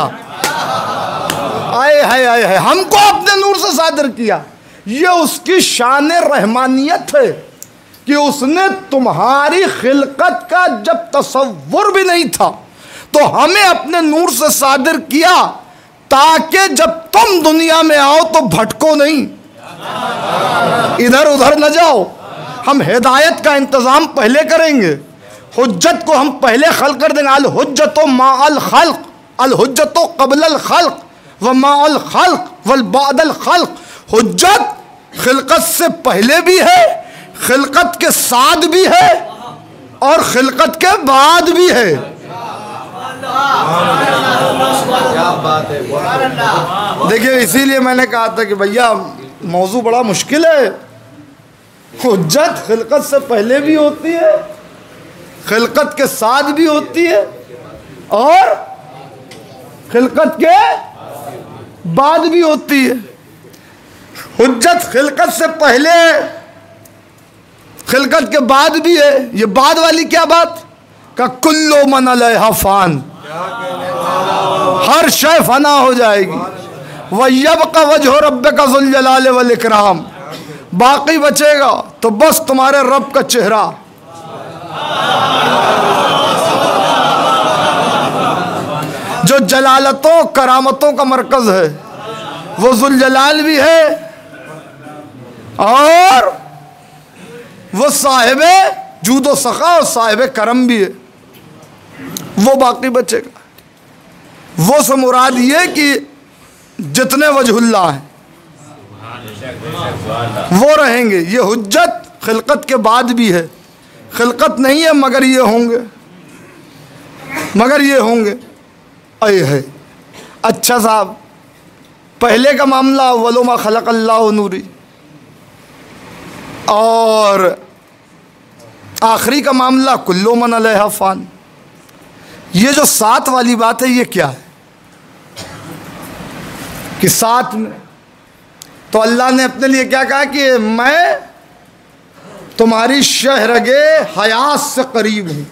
आए हाय आए हाय, हमको अपने नूर से सादिर किया। ये उसकी शान रहमानियत है कि उसने तुम्हारी खिलकत का जब तसव्वुर भी नहीं था तो हमें अपने नूर से सादिर किया, ताकि जब तुम दुनिया में आओ तो भटको नहीं, इधर उधर न जाओ। हम हिदायत का इंतज़ाम पहले करेंगे, हुज्जत को हम पहले खल्क कर देंगे। अल हुज्जतो माअल खल्क, अल हुज्जतो क़ब्लल खल्क व माअल खल्क वल बादल खल्क। हुज्जत खिलकत से पहले भी है, खिलकत के साथ भी है और खिलकत के बाद भी है। देखिए इसीलिए मैंने कहा था कि भैया मौजू बड़ा मुश्किल है। हुज्जत खिलकत से पहले भी होती है, खिलकत के साथ भी होती है और खिलकत के बाद भी होती है। हुज्जत खिलकत से पहले, खिलकत के बाद भी है। ये बाद वाली क्या बात? का कुल्लो मन अलैहा फान, हर शय फना हो जाएगी। वयब्का वजह रब्बिका ज़ुल जलाल वल इकराम, बाकी बचेगा तो बस तुम्हारे रब का चेहरा। जो जलालतों करामतों का मरकज है वो ज़ुल जलाल भी है और वो साहिब जूदो सखा और साहिब करम भी है। वो बाकी बचेगा। वो से मुराद ये कि जितने वजहुल्लाह हैं वो रहेंगे। ये हुज्जत खिलकत के बाद भी है, खिलकत नहीं है मगर ये होंगे, मगर ये होंगे। अय है अच्छा साहब, पहले का मामला वलोमा खलक अल्लाह नूरी, और आखिरी का मामला कुल्लो मन अलैहा फ़ान। ये जो साथ वाली बात है ये क्या है कि साथ में तो अल्लाह ने अपने लिए क्या कहा कि मैं तुम्हारी शहरगे हयात से करीब हूँ।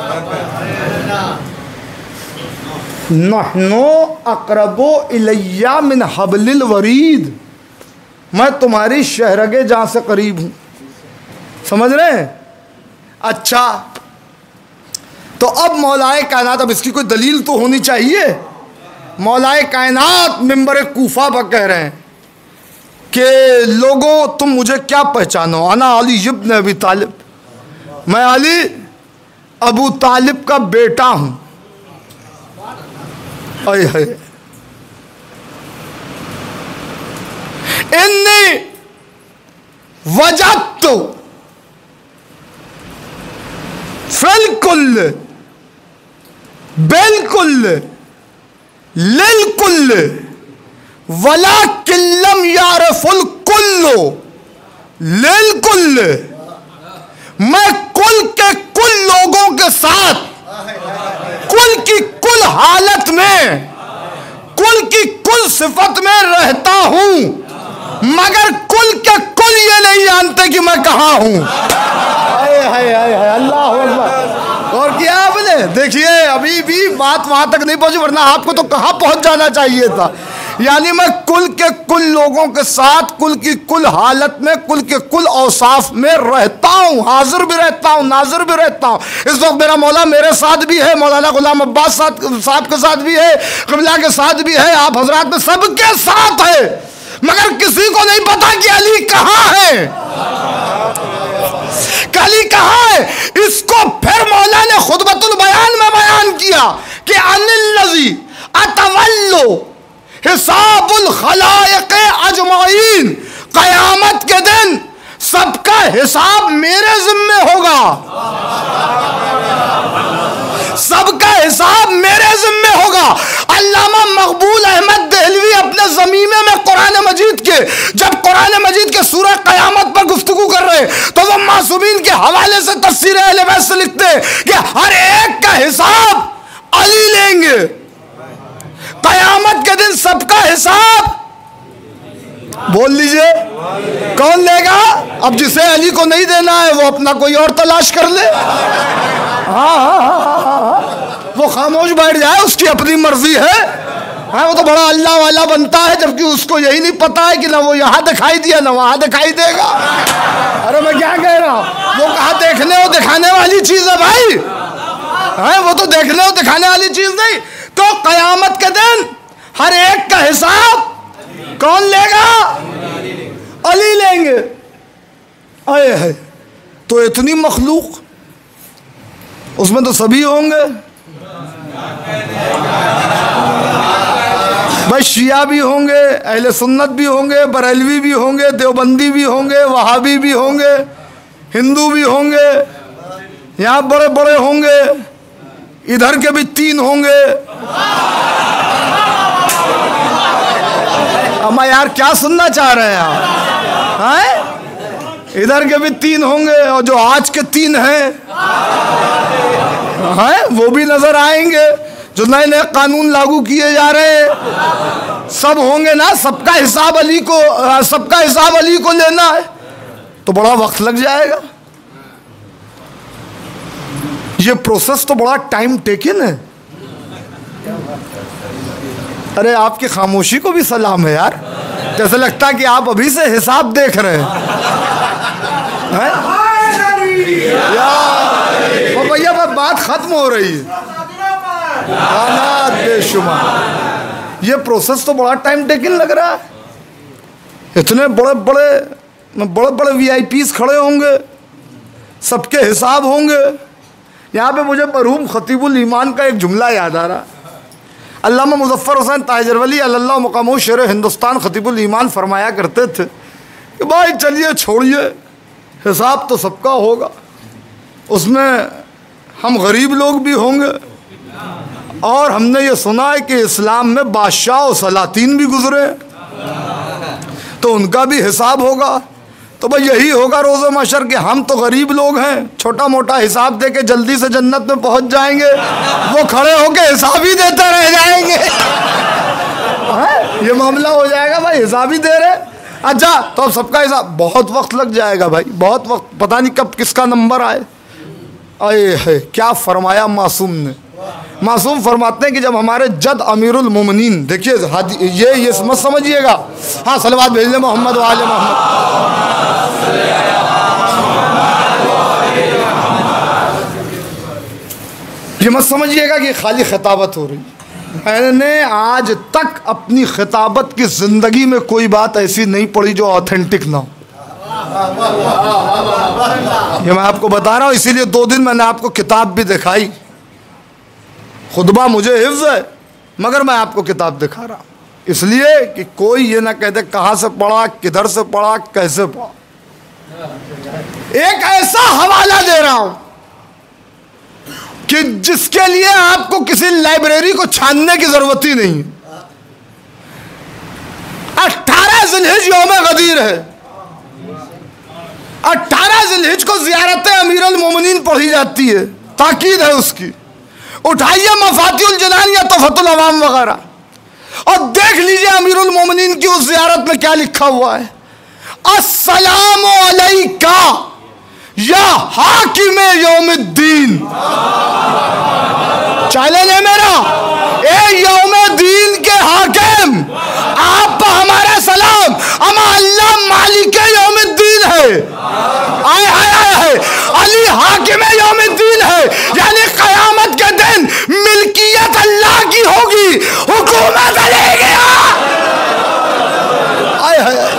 नहनो अक़रबो इलैया मिन हब्लिल वरीद, मैं तुम्हारी शहरगे जहाँ से करीब हूँ। समझ रहे हैं? अच्छा, तो अब मौलाए कायनात, अब इसकी कोई दलील तो होनी चाहिए। मौलाए कायनात मिंबर कूफा पर कह रहे हैं कि लोगों तुम मुझे क्या पहचानो, अना अली इब्न अबी तालिब, मैं अली अबू तालिब का बेटा हूँ। अय है इन्नी वजदतु फिलकुल बिल्कुल लिलकुल वला किल्लम यारफुल कुल्लो लिलकुल, मैं कुल के कुल लोगों के साथ कुल की कुल हालत में कुल की कुल सिफत में रहता हूं, मगर कुल के कुल ये नहीं जानते कि मैं कहां हूं। हाय हाय हाय हाय, अल्लाह अकबर। और किया आपने, देखिए अभी भी बात वहां तक नहीं पहुंची, वरना आपको तो कहां पहुंच जाना चाहिए था। यानी मैं कुल के कुल लोगों के साथ कुल की कुल हालत में कुल के कुल औसाफ में रहता हूँ, हाजिर भी रहता हूँ, नाजिर भी रहता हूँ। इस वक्त मेरा मौला मेरे साथ भी है, मौलाना गुलाम अब्बास साहब के साथ भी है, क़िबला के साथ भी है, आप हजरात में सबके साथ है, मगर किसी को नहीं पता कि अली कहाँ है, अली कहाँ है। इसको फिर मौला ने खुतबतुल बयान में बयान किया कि अनिल्लज़ी अतवल्लो हिसाबुल खलाइक़ अजमाइन, क़यामत के दिन सबका हिसाब मेरे जिम्मे होगा, सबका हिसाब मेरे जिम्मे होगा। अल्लामा मकबूल अहमद देहलवी अपने ज़मीमे में कुरान मजीद के, जब कुरान मजीद के सूरह क़यामत पर गुफ्तगू कर रहे तो वो मासूमीन के हवाले से तफसीर अहले बैत से लिखते हैं कि हर एक का हिसाब अली लेंगे, क़यामत के दिन सबका हिसाब बोल लीजिए कौन लेगा। अब जिसे अली को नहीं देना है वो अपना कोई और तलाश कर ले, हाँ हाँ हाँ हाँ हाँ, वो खामोश बैठ जाए, उसकी अपनी मर्जी है। हाँ, वो तो बड़ा अल्लाह वाला बनता है, जबकि उसको यही नहीं पता है कि ना वो यहाँ दिखाई दिया ना वहाँ दिखाई देगा। अरे मैं क्या कह रहा हूँ, वो कहा देखने और दिखाने वाली चीज़ है भाई, हाँ वो तो देखने और दिखाने वाली चीज़ नहीं। तो क़यामत के दिन हर एक का हिसाब कौन लेगा, अली लेंगे। आए है तो इतनी मखलूक, उसमें तो सभी होंगे भाई, शिया भी होंगे, अहले सुन्नत भी होंगे, बरेलवी भी होंगे, देवबंदी भी होंगे, वहाबी भी होंगे, हिंदू भी होंगे, यहाँ बड़े बड़े होंगे, इधर के भी तीन होंगे। अम्मा यार क्या सुनना चाह रहे हैं आप, हैं? इधर के भी तीन होंगे और जो आज के तीन हैं हैं वो भी नजर आएंगे, जो नए नए कानून लागू किए जा रहे हैं सब होंगे ना। सबका हिसाब अली को, सबका हिसाब अली को लेना है तो बड़ा वक्त लग जाएगा। ये प्रोसेस तो बड़ा टाइम टेकिंग है। अरे आपकी खामोशी को भी सलाम है यार, जैसे लगता है कि आप अभी से हिसाब देख रहे हैं, हैं? यार भैया बात खत्म हो रही है, बेशुमार। ये प्रोसेस तो बड़ा टाइम टेकिंग लग रहा है। इतने बड़े बड़े बड़े बड़े वी आई पीज़ खड़े होंगे, सबके हिसाब होंगे, यहाँ पे मुझे मरहूम खतीबुल ईमान का एक जुमला याद आ रहा। अल्लामा मुज़फ़्फ़र हुसैन ताजरवली अल्लाह मुक़ामो शेर हिंदुस्तान खतीबुल ईमान फरमाया करते थे कि भाई चलिए छोड़िए, हिसाब तो सबका होगा, उसमें हम गरीब लोग भी होंगे, और हमने ये सुना है कि इस्लाम में बादशाह और सलातीन भी गुजरे तो उनका भी हिसाब होगा। तो भाई यही होगा रोज़े महशर के, हम तो गरीब लोग हैं, छोटा मोटा हिसाब दे के जल्दी से जन्नत में पहुंच जाएंगे, वो खड़े होके हिसाब ही देते रह जाएंगे। ये मामला हो जाएगा भाई, हिसाब ही दे रहे। अच्छा तो अब सबका हिसाब, बहुत वक्त लग जाएगा भाई, बहुत वक्त, पता नहीं कब किसका नंबर आए। अरे है क्या फरमाया मासूम ने। मासूम फरमाते हैं कि जब हमारे जद अमीरुल मोमिनीन, देखिए ये ये मत समझिएगा, हाँ सलवात भेज ले मोहम्मद वाले मोहम्मद, ये मत समझिएगा कि खाली खिताबत हो रही। मैंने आज तक अपनी खिताबत की ज़िंदगी में कोई बात ऐसी नहीं पढ़ी जो ऑथेंटिक ना हो। ये मैं आपको बता रहा हूँ, इसीलिए दो दिन मैंने आपको किताब भी दिखाई। खुतबा मुझे हिफ्ज़ है मगर मैं आपको किताब दिखा रहा हूँ, इसलिए कि कोई ये ना कहते कहाँ से पढ़ा, किधर से पढ़ा, कैसे पढ़ा। एक ऐसा हवाला दे रहा हूँ कि जिसके लिए आपको किसी लाइब्रेरी को छानने की जरूरत ही नहीं है। अट्ठारह ज़िलहिज यौम गदीर है, अट्ठारह ज़िलहिज को ज़ियारत अमीरुल मोमिनीन पढ़ी जाती है, ताकीद है उसकी। उठाइए मफातिहुल जनान या तोहफतुल अवाम वगैरह और देख लीजिए अमीरुल मोमिनीन की उस ज़ियारत में क्या लिखा हुआ है। अस्सलामु अलैका या हाकिम यौमुद्दीन, चैलेंज है मेरा, ए यौमुद्दीन के हाकिम, आप हमारा सलाम, अमा अल्लाह मालिक यौमुद्दीन है, आए आए आए है, अली हाकिम यौमुद्दीन है, यानी कयामत के दिन मिल्कियत अल्लाह की होगी, हुकूमत अलेगी। आए है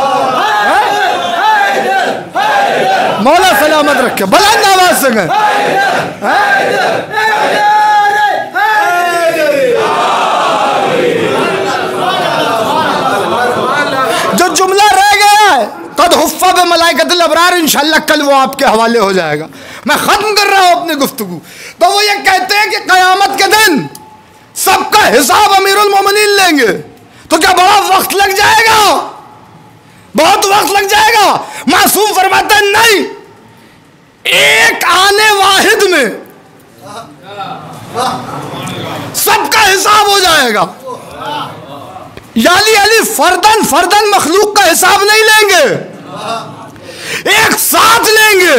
मौला सलामत रखे, बुलंद आवाज से गए। जो जुमला रह गया है कद हुफ़्फ़ा बे मलाइकतिल अबरार, इंशाअल्लाह कल वो आपके हवाले हो जाएगा। मैं खत्म कर रहा हूं अपनी गुफ्तगू। तो वो ये कहते हैं कि कयामत के दिन सबका हिसाब अमीरुल मोमिनीन लेंगे, तो क्या बड़ा वक्त लग जाएगा? बहुत वक्त लग जाएगा। मासूम फरमाता है नहीं, एक आने वाहिद में सबका हिसाब हो जाएगा। यानी अली फर्दन फर्दन मखलूक का हिसाब नहीं लेंगे, एक साथ लेंगे।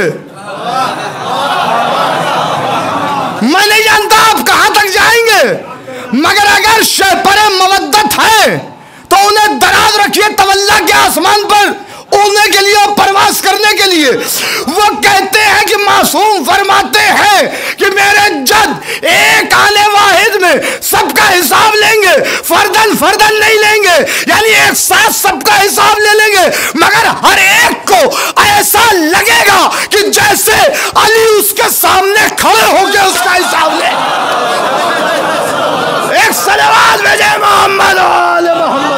मैं नहीं जानता आप कहां तक जाएंगे, मगर अगर शहपरे मवद्दत है तो उन्हें दराज रखिए तवल्ला के आसमान पर उड़ने के लिए और परवास करने के लिए। वो कहते हैं कि मासूम फरमाते हैं कि मेरे जद एक आने वाहिद में सबका हिसाब लेंगे, फर्दन फर्दन नहीं लेंगे, यानी एक साथ सबका हिसाब ले लेंगे, मगर हर एक को ऐसा लगेगा कि जैसे अली उसके सामने खड़े होकर उसका हिसाब ले। एक सलावत भेजे मोहम्मद वाले मोहम्मद।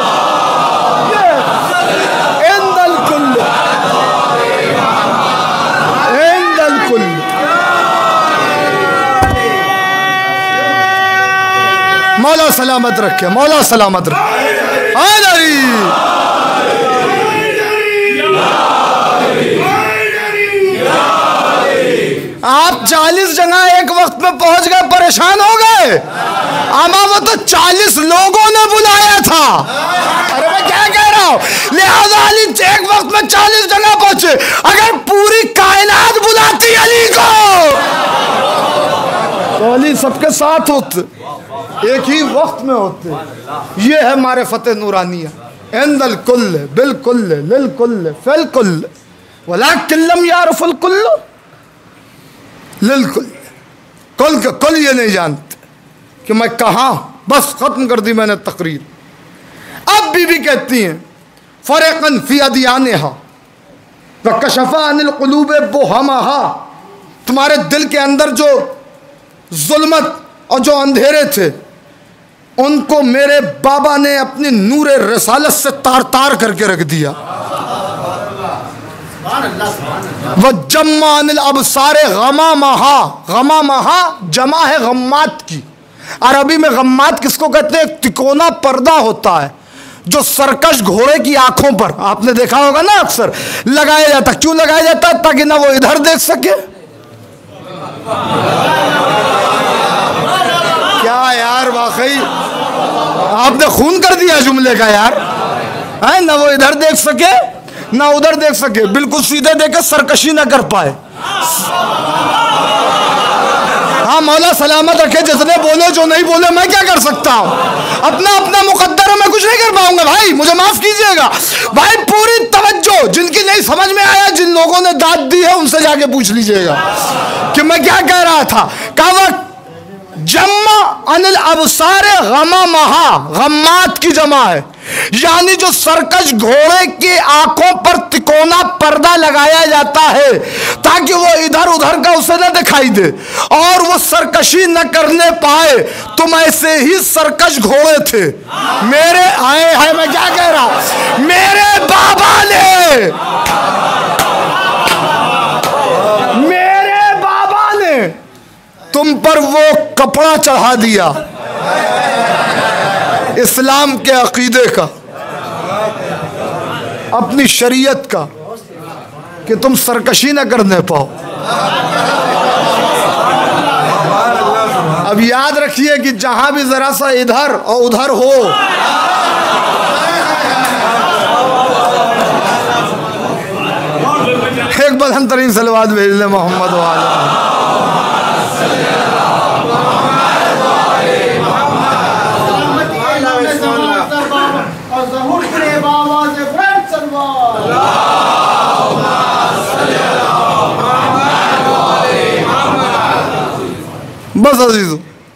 मौला सलामत रखे, मौला सलामत रखे। हायदरी आप चालीस जगह एक वक्त में पहुंच गए, परेशान हो गए। अमा वो तो चालीस लोगों ने बुलाया था। अरे मैं क्या कह रहा हूं, लिहाजा अली एक वक्त में चालीस जगह पहुंचे। अगर पूरी कायनात बुलाती अली को तो अली सबके साथ होते, एक ही वक्त में होते। ये है मारिफत नूरानिया, इंदल कुल्ल बिलकुल्ल लिलकुल्ल फिलकुल्ल वलाकिन लम यारफुल कुल्ल लिलकुल्ल। कुल का कुल ये नहीं जानते कि मैं कहाँ, बस खत्म कर दी मैंने तकरीर। अब बीबी कहती हैं फरक़न फी अदियानिहा व कशफ़ा अनिल क़ुलूब बुहमाहा, तुम्हारे दिल के अंदर जो जुल्मत और जो अंधेरे थे, उनको मेरे बाबा ने अपनी नूरे रसालत से तार तार करके रख दिया। वह जम्मा अनिल अब सारे गमा महा, गमा महा जमा है गम्मात की। अरबी में गम्मात किसको कहते हैं? एक तिकोना पर्दा होता है जो सरकश घोड़े की आंखों पर, आपने देखा होगा ना, अक्सर लगाया जाता। क्यों लगाया जाता है? ताकि ना वो इधर देख सके। क्या यार, वाकई आपने खून कर दिया जुमले का यार। है ना, वो इधर देख सके ना उधर देख सके, बिल्कुल सीधे देखे, सरकशी ना कर पाए। हाँ, मौला सलामत रखे, जिसने बोले जो नहीं बोले मैं क्या कर सकता हूँ? अपना अपना मुकद्दर है, मैं कुछ नहीं कर पाऊंगा भाई, मुझे माफ कीजिएगा भाई। पूरी तवज्जो, जिनकी नहीं समझ में आया, जिन लोगों ने दाद दी है, उनसे जाके पूछ लीजिएगा कि मैं क्या कह रहा था। कहा जम्मा अनिल अबसारे गमा महा, गम्मात की जमा है, यानी जो सरकश घोड़े की आंखों पर तिकोना पर्दा लगाया जाता है ताकि वो इधर उधर का उसे न दिखाई दे और वो सरकशी न करने पाए। तुम ऐसे ही सरकश घोड़े थे। मेरे आए है, मैं क्या कह रहा हूं, मेरे बाबा ने, मेरे बाबा ने तुम पर वो कपड़ा चढ़ा दिया इस्लाम के अकीदे का, अपनी शरीयत का, कि तुम सरकशी न करने पाओ। अब याद रखिए कि जहां भी जरा सा इधर और उधर हो, एक बुलंद तरीन सलवात भेज ले मोहम्मद वाले। बस अजीजों,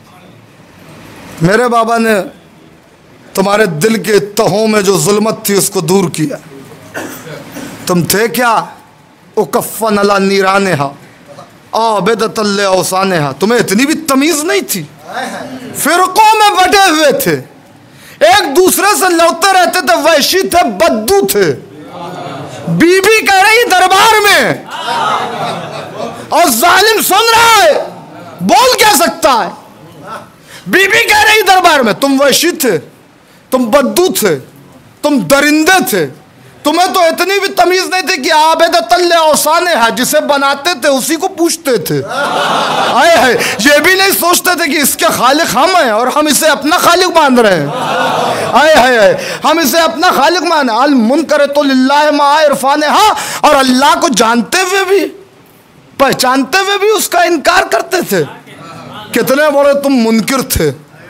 मेरे बाबा ने तुम्हारे दिल के तहों में जो जुल्मत थी उसको दूर किया। तुम थे क्या? उकफ़न अला नीराने हा आबिदतल्ले औसाने हा। तुम्हें इतनी भी तमीज़ नहीं थी, फिरकों में बटे हुए थे, एक दूसरे से लड़ते रहते थे, वैशी थे, बद्दू थे। बीबी कह रही दरबार में और जालिम सुन रहा है, बोल क्या सकता है? बीबी कह रही दरबार में, तुम वैशी थे, तुम बद्दू थे, तुम दरिंदे थे, तुम्हें तो इतनी भी तमीज नहीं थी कि आबेद तल्ले औसाने है, जिसे बनाते थे उसी को पूछते थे। आए है, ये भी नहीं सोचते थे कि इसके खालिक हम हैं और हम इसे अपना खालिक मान रहे हैं। आए है, हम इसे अपना खालिक मान, अल मुनकर तो लिल्लाह मा इरफाने, हाँ, और अल्लाह को जानते हुए भी, पहचानते हुए भी उसका इनकार करते थे। कितने बड़े तुम मुनकिर थे।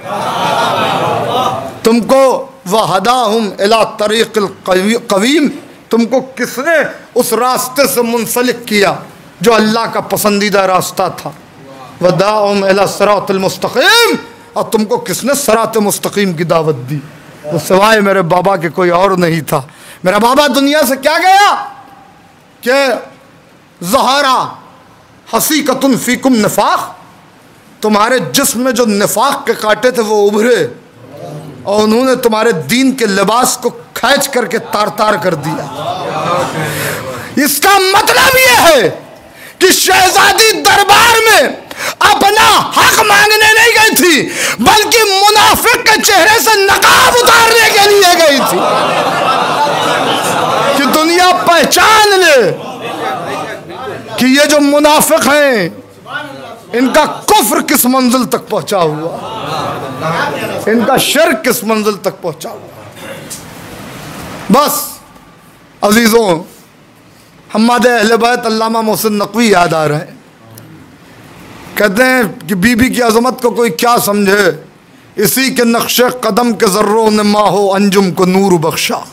तुमको वहदाहुम इला तरीक़िल क़वीम, तुमको किसने उस रास्ते से मुंसलिक किया जो अल्लाह का पसंदीदा रास्ता था। वदाहुम इला सिरातिल मुस्तक़ीम, और तुमको किसने सिरात मुस्तक़ीम की दावत दी? वो सिवाय मेरे बाबा के कोई और नहीं था। मेरा बाबा दुनिया से क्या गया कि ज़हरा हसीकतुन फ़ीकुम निफ़ाक़, तुम्हारे जिस्म में जो निफ़ाक़ के कांटे थे वो उभरे और उन्होंने तुम्हारे दीन के लिबास को खींच करके तार तार कर दिया। इसका मतलब यह है कि शहजादी दरबार में अपना हक मांगने नहीं गई थी, बल्कि मुनाफिक के चेहरे से नकाब उतारने के लिए गई थी कि दुनिया पहचान ले कि ये जो मुनाफिक हैं, इनका कुफ्र किस मंजिल तक पहुंचा हुआ, इनका शिर्क किस मंजिल तक पहुंचा हुआ। बस अजीज़ों, हमारे अहले बैत अल्लामा मोहसिन नकवी याद आ रहे हैं। कहते हैं कि बीबी की अजमत को कोई क्या समझे, इसी के नक्शे कदम के ज़र्रों ने माहो अंजुम को नूर बख्शा।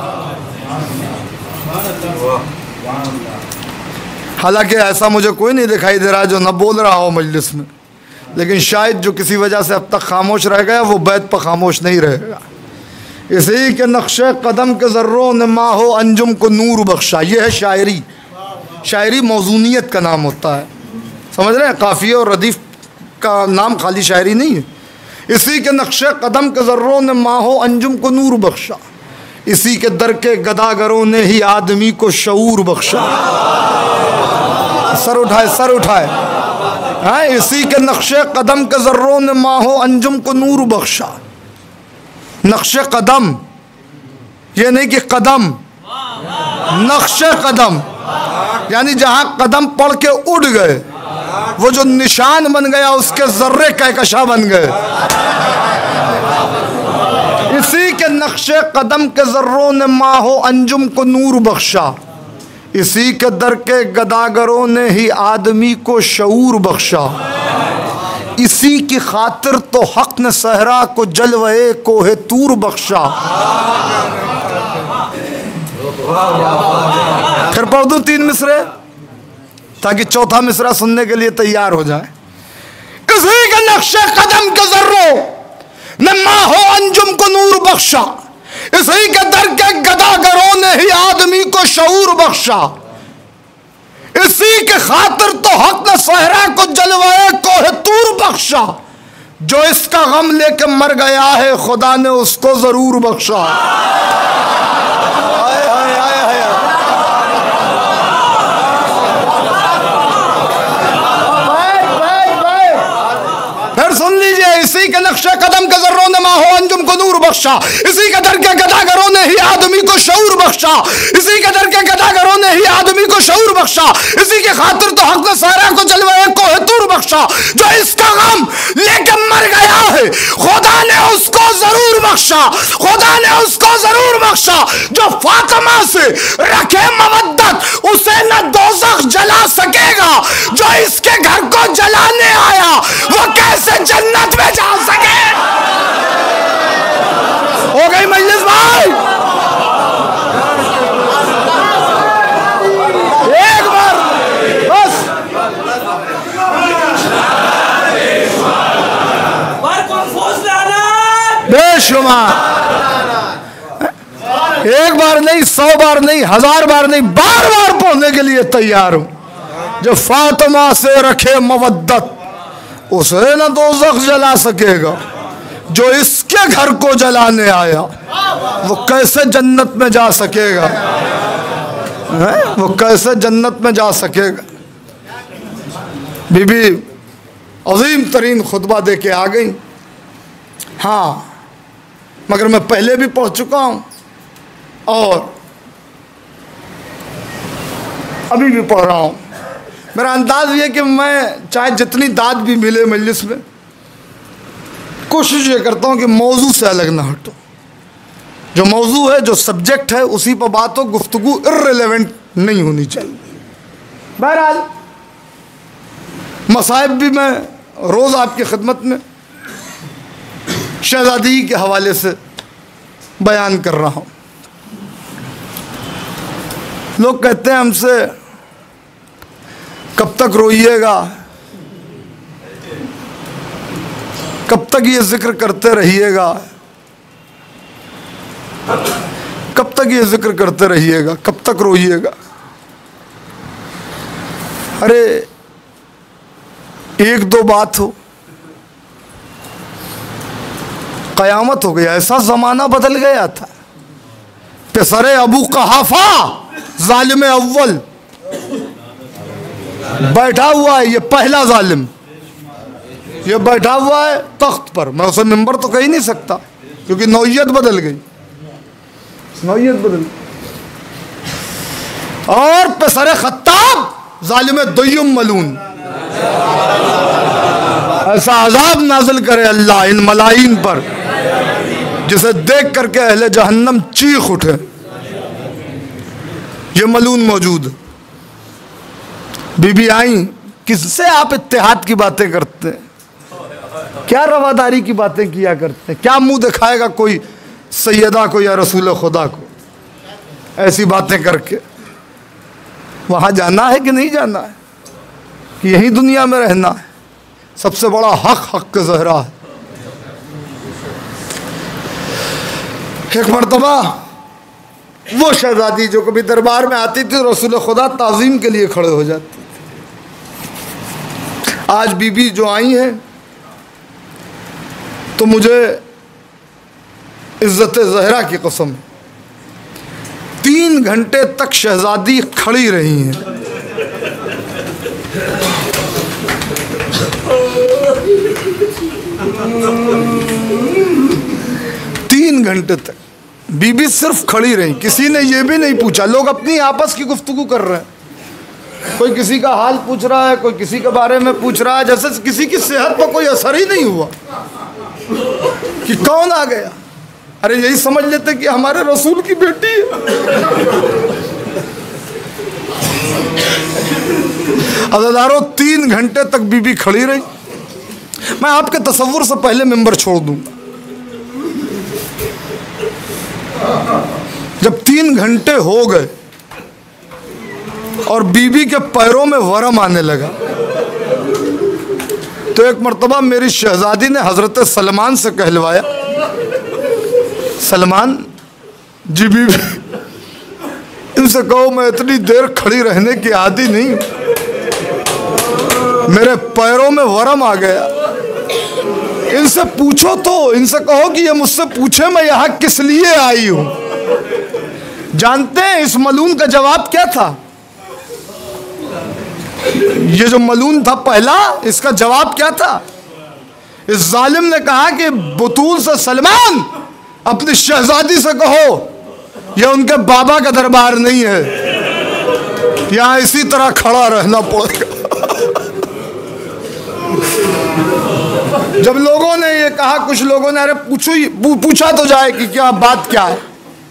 हालांकि ऐसा मुझे कोई नहीं दिखाई दे रहा जो न बोल रहा हो मजलिस में, लेकिन शायद जो किसी वजह से अब तक खामोश रह गया वो बैत पर खामोश नहीं रहेगा। इसी के नक्शे कदम के ज़र्रों ने माहो अंजुम को नूर बख्शा। ये है शायरी। शायरी मौजूनियत का नाम होता है। समझ रहे हैं? काफ़िया और रदीफ़ का नाम खाली शायरी नहीं है। इसी के नक्शे कदम के ज़र्रों ने माहो अंजुम को नूर बख्शा, इसी के दर के गदागरों ने ही आदमी को शऊर बख्शा। सर उठाए, सर उठाए। हाँ, इसी के नक्शे कदम के ज़र्रों ने माहो अंजुम को नूर बख्शा। नक्शे कदम, ये नहीं कि कदम, नक्शे कदम यानी जहाँ कदम पड़ के उड़ गए, वो जो निशान बन गया उसके जर्रे कहकशा बन गए। इसी के नक्शे कदम के जर्रों ने माहो अंजुम को नूर बख्शा, इसी के दर के गदागरों ने ही आदमी को शऊर बख्शा। इसी की खातिर तो हक ने सहरा को जलवे कोहे तूर बख्शा। फिर पढ़ दूं तीन मिसरे ताकि चौथा मिसरा सुनने के लिए तैयार हो जाए। इसी के नक्शे कदम के जर्रों ने माहो अंजुम को नूर बख्शा, इसी के दर के गदागरों ने ही आदमी को शऊर बख्शा। इसी के खातिर तो हक ने सहरा को जलवाए कोहे तूर बख्शा। जो इसका गम लेके मर गया है खुदा ने उसको जरूर बख्शा। सुन लीजिए, इसी के नक्शे कदम के जर्रों ने माहो अंजुम को नूर बख्शा, इसी के दर के गदागरों ने ही आदमी को शऊर बख्शा। इसी के दर के गदागरों ने ही आदमी को शऊर बख्शा। इसी के खातिर तो हक ने सहरा को जलवाए कोहे तूर बख्शा। जो इसका गम लेके मर गया है खुदा ने उसको जरूर बख्शा, खुदा ने उसको जरूर बख्शा। जो फातिमा से रखे मवद्दत उसे न दोज़ख जला सकेगा, जो इसके घर को जलाने आया वो कैसे जन्नत में जा सके। हो गई मजलिस भाई? एक बार बस। बेशुमार, एक बार नहीं, सौ बार नहीं, हजार बार नहीं, बार बार पढ़ने के लिए तैयार हूं। जो फातिमा से रखे मवद्दत उसे न दोज़ख जला सकेगा, जो इसके घर को जलाने आया वो कैसे जन्नत में जा सकेगा। है? वो कैसे जन्नत में जा सकेगा। बीबी अजीम तरीन खुतबा दे के आ गई। हाँ, मगर मैं पहले भी पढ़ चुका हूँ और अभी भी पढ़ रहा हूँ। मेरा अंदाज़ ये कि मैं चाहे जितनी दाद भी मिले मजलिस में, कोशिश ये करता हूँ कि मौजू से अलग ना हटूँ। जो मौजू है, जो सब्जेक्ट है, उसी पर बात हो, गुफ्तगू इर्रेलेवेंट नहीं होनी चाहिए। बहरहाल मसाइब भी मैं रोज़ आपकी खिदमत में शहज़ादी के हवाले से बयान कर रहा हूँ। लोग कहते हैं हमसे, कब तक रोइएगा, कब तक ये जिक्र करते रहिएगा, कब तक ये जिक्र करते रहिएगा, कब तक रोइएगा। अरे एक दो बात हो, कयामत हो गया। ऐसा ज़माना बदल गया था। पेसरे अबू कहाफा जालिम अव्वल बैठा हुआ है, ये पहला जालिम, ये बैठा हुआ है तख्त पर। मैं उसे मिंबर तो कह ही नहीं सकता क्योंकि नौयत बदल गई, नौयत बदल। और पेसरे खत्ताब जालिम दुय्युम मलून। ऐसा अजाब नाजिल करे अल्लाह इन मलाइन पर जिसे देख करके अहले जहन्नम चीख उठे। ये मलून मौजूद। बीबी आई, किससे आप इत्तेहाद की बातें करते हैं, क्या रवादारी की बातें किया करते हैं, क्या मुंह दिखाएगा कोई सैयदा को या रसूल खुदा को ऐसी बातें करके। वहाँ जाना है कि नहीं जाना है, कि यही दुनिया में रहना है। सबसे बड़ा हक हक का ज़हरा है। एक मरतबा वो शहजादी जो कभी दरबार में आती थी, रसूल खुदा ताज़ीम के लिए खड़े हो जाती थी। आज बीबी जो आई हैं तो मुझे इज्जत ज़हरा की कसम, तीन घंटे तक शहजादी खड़ी रही हैं। तीन घंटे तक बीबी सिर्फ खड़ी रही, किसी ने ये भी नहीं पूछा। लोग अपनी आपस की गुफ्तगू कर रहे हैं, कोई किसी का हाल पूछ रहा है, कोई किसी के बारे में पूछ रहा है, जैसे किसी की सेहत पर कोई असर ही नहीं हुआ कि कौन आ गया। अरे यही समझ लेते कि हमारे रसूल की बेटी है। अज़ादारों, तीन घंटे तक बीबी खड़ी रही। मैं आपके तसव्वुर से पहले मिंबर छोड़ दूं। जब तीन घंटे हो गए और बीबी के पैरों में वरम आने लगा तो एक मर्तबा मेरी शहजादी ने हजरत सलमान से कहलवाया, सलमान जी बीबी, इनसे कहो मैं इतनी देर खड़ी रहने की आदी नहीं, मेरे पैरों में वरम आ गया। इनसे पूछो तो, इनसे कहो कि ये मुझसे पूछे मैं यहाँ किस लिए आई हूं। जानते हैं इस मलून का जवाब क्या था? ये जो मलून था पहला, इसका जवाब क्या था? इस जालिम ने कहा कि बुतूल से सलमान अपनी शहजादी से कहो यह उनके बाबा का दरबार नहीं है, यहाँ इसी तरह खड़ा रहना पड़ेगा। जब लोगों ने ये कहा, कुछ लोगों ने अरे पूछो पूछा तो जाए कि क्या बात क्या है,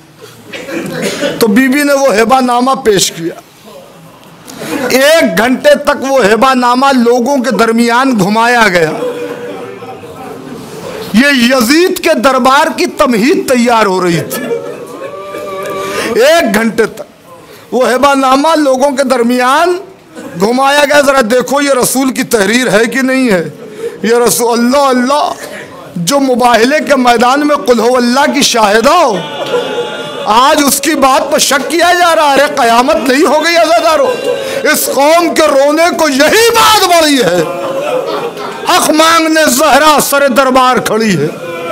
तो बीबी ने वो हेबानामा पेश किया। एक घंटे तक वो हेबानामा लोगों के दरमियान घुमाया गया। ये यजीद के दरबार की तमहीद तैयार हो रही थी। एक घंटे तक वो हेबानामा लोगों के दरमियान घुमाया गया। जरा देखो ये रसूल की तहरीर है कि नहीं है। ये रसूल अल्लाह अल्लाह, जो मुबाहले के मैदान में कुल हो अल्लाह की शाहिदा हो, आज उसकी बात पर शक किया जा रहा है। अरे कयामत नहीं हो गई अज़ादारों, इस कौम के रोने को यही बात बड़ी है। हक मांगने ज़हरा सर दरबार खड़ी है।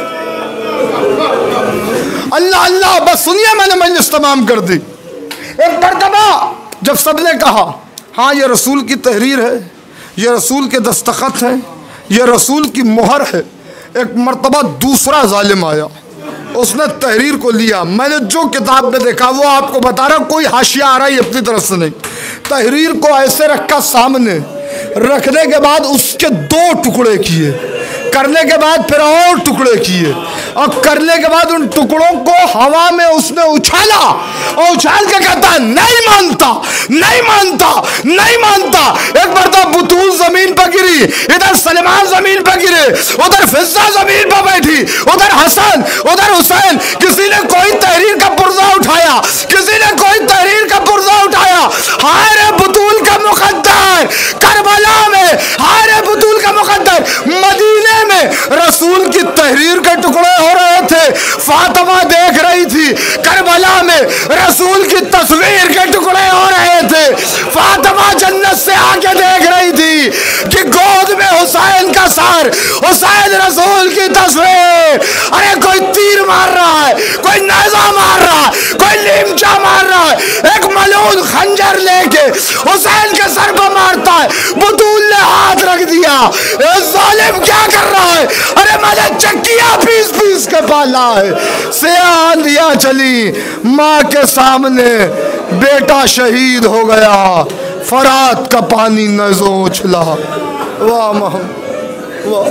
अल्लाह अल्लाह, बस सुनिए, मैंने मजलिस तमाम कर दी। एक मरतबा जब सबने कहा हाँ ये रसूल की तहरीर है, ये रसूल के दस्तखत है, ये रसूल की मोहर है, एक मरतबा दूसरा जालिम आया, उसने तहरीर को लिया। मैंने जो किताब में देखा वो आपको बता रहा, कोई हाशिया आ रहा है अपनी तरफ से नहीं। तहरीर को ऐसे रखा सामने, रखने के बाद उसके दो टुकड़े किए, करने के बाद फिर और टुकड़े किए, और करने के बाद उन टुकड़ों को हवा में उसने उछाला, और उछाल के कहता नहीं मानता नहीं मानता नहीं मानता। एक बार तो बुतूल जमीन पर गिरी, इधर सलमान जमीन पर गिरे, उधर फिजा जमीन पर बैठी, उधर हसन, उधर हुसैन। किसी ने कोई तहरीर का पुर्जा उठाया, किसी ने कोई तहरीर का पुर्जा उठाया। हाय रे बुतूल का मुकद्दर करबला में, हाय रे बुतूल का मुकद्दर मदीने में रसूल की तहरीर के टुकड़े हो रहे थे। फातिमा देख रही थी, करबला में रसूल की तस्वीर के टुकड़े हो रहे थे। फातिमा जन्नत से आके देख रही थी कि गोद में हुसैन का सर, हुसैन रसूल की तस्वीर। अरे कोई तीर मार रहा है, कोई नेज़ा मार रहा है, कोई लीमचा मार रहा है, एक मलून खंजर लेके हुसैन के सर को मारता है। बुतूल ने हाथ रख दिया, जालिम क्या कर रहा है? अरे मैंने चक्कियां पीस पीस के पाला है। से आंधियां चली, माँ के सामने बेटा शहीद हो गया, फरात का पानी नजों उछला। वाह मोहम्मद वाह।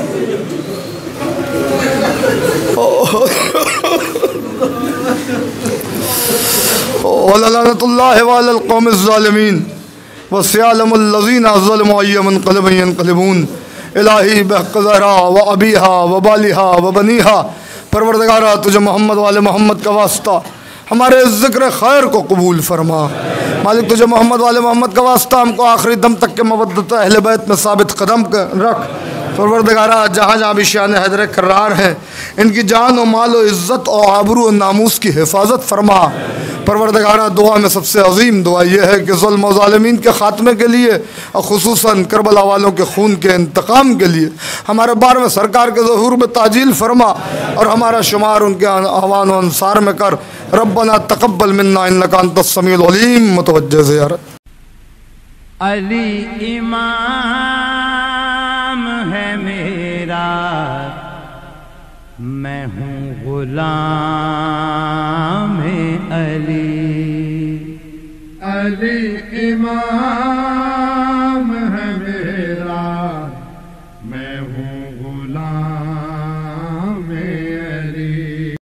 वलअनतुल्लाहि वअलल कौमिज़ ज़ालिमीन वसयअलमुल लज़ीना ज़लमू अय्य मुनक़लिबिन यनक़लिबून। इलाही बहक़ ज़हरा व अबीहा व बालिहा व बनीहा। परवरदिगारा तुझे मोहम्मद वाले मोहम्मद का वास्ता हमारे ज़िक्र खैर को कबूल फरमा। मालिक तुझे मोहम्मद वाले मोहम्मद का वास्ता हमको आखिरी दम तक के मवद्दत अहले बैत में साबित कदम कर रख। परवरदिगारा जहाँ जहाँ भी शान हैदर करार है, इनकी जान और माल और इज़्ज़त और आबरू और नामूस की हिफाजत फरमा। परवरदिगारा, दुआ में सबसे अजीम दुआ यह है कि ज़ुल्म और ज़ालिमीन के ख़ात्मे के लिए और खुसूसन करबला वालों के खून के इंतकाम के लिए हमारे बार में सरकार के ज़हूर में ताजील फरमा और हमारा शुमार उनके आवान व अंसार में कर। रब्बना तक़ब्बल मिन्ना इन्नका अंतस समीउल अलीम। मुतवज्जिह ज़ियारत। अली इमाम है मेरा, मैं हूँ गुलाम अली। अली इमाम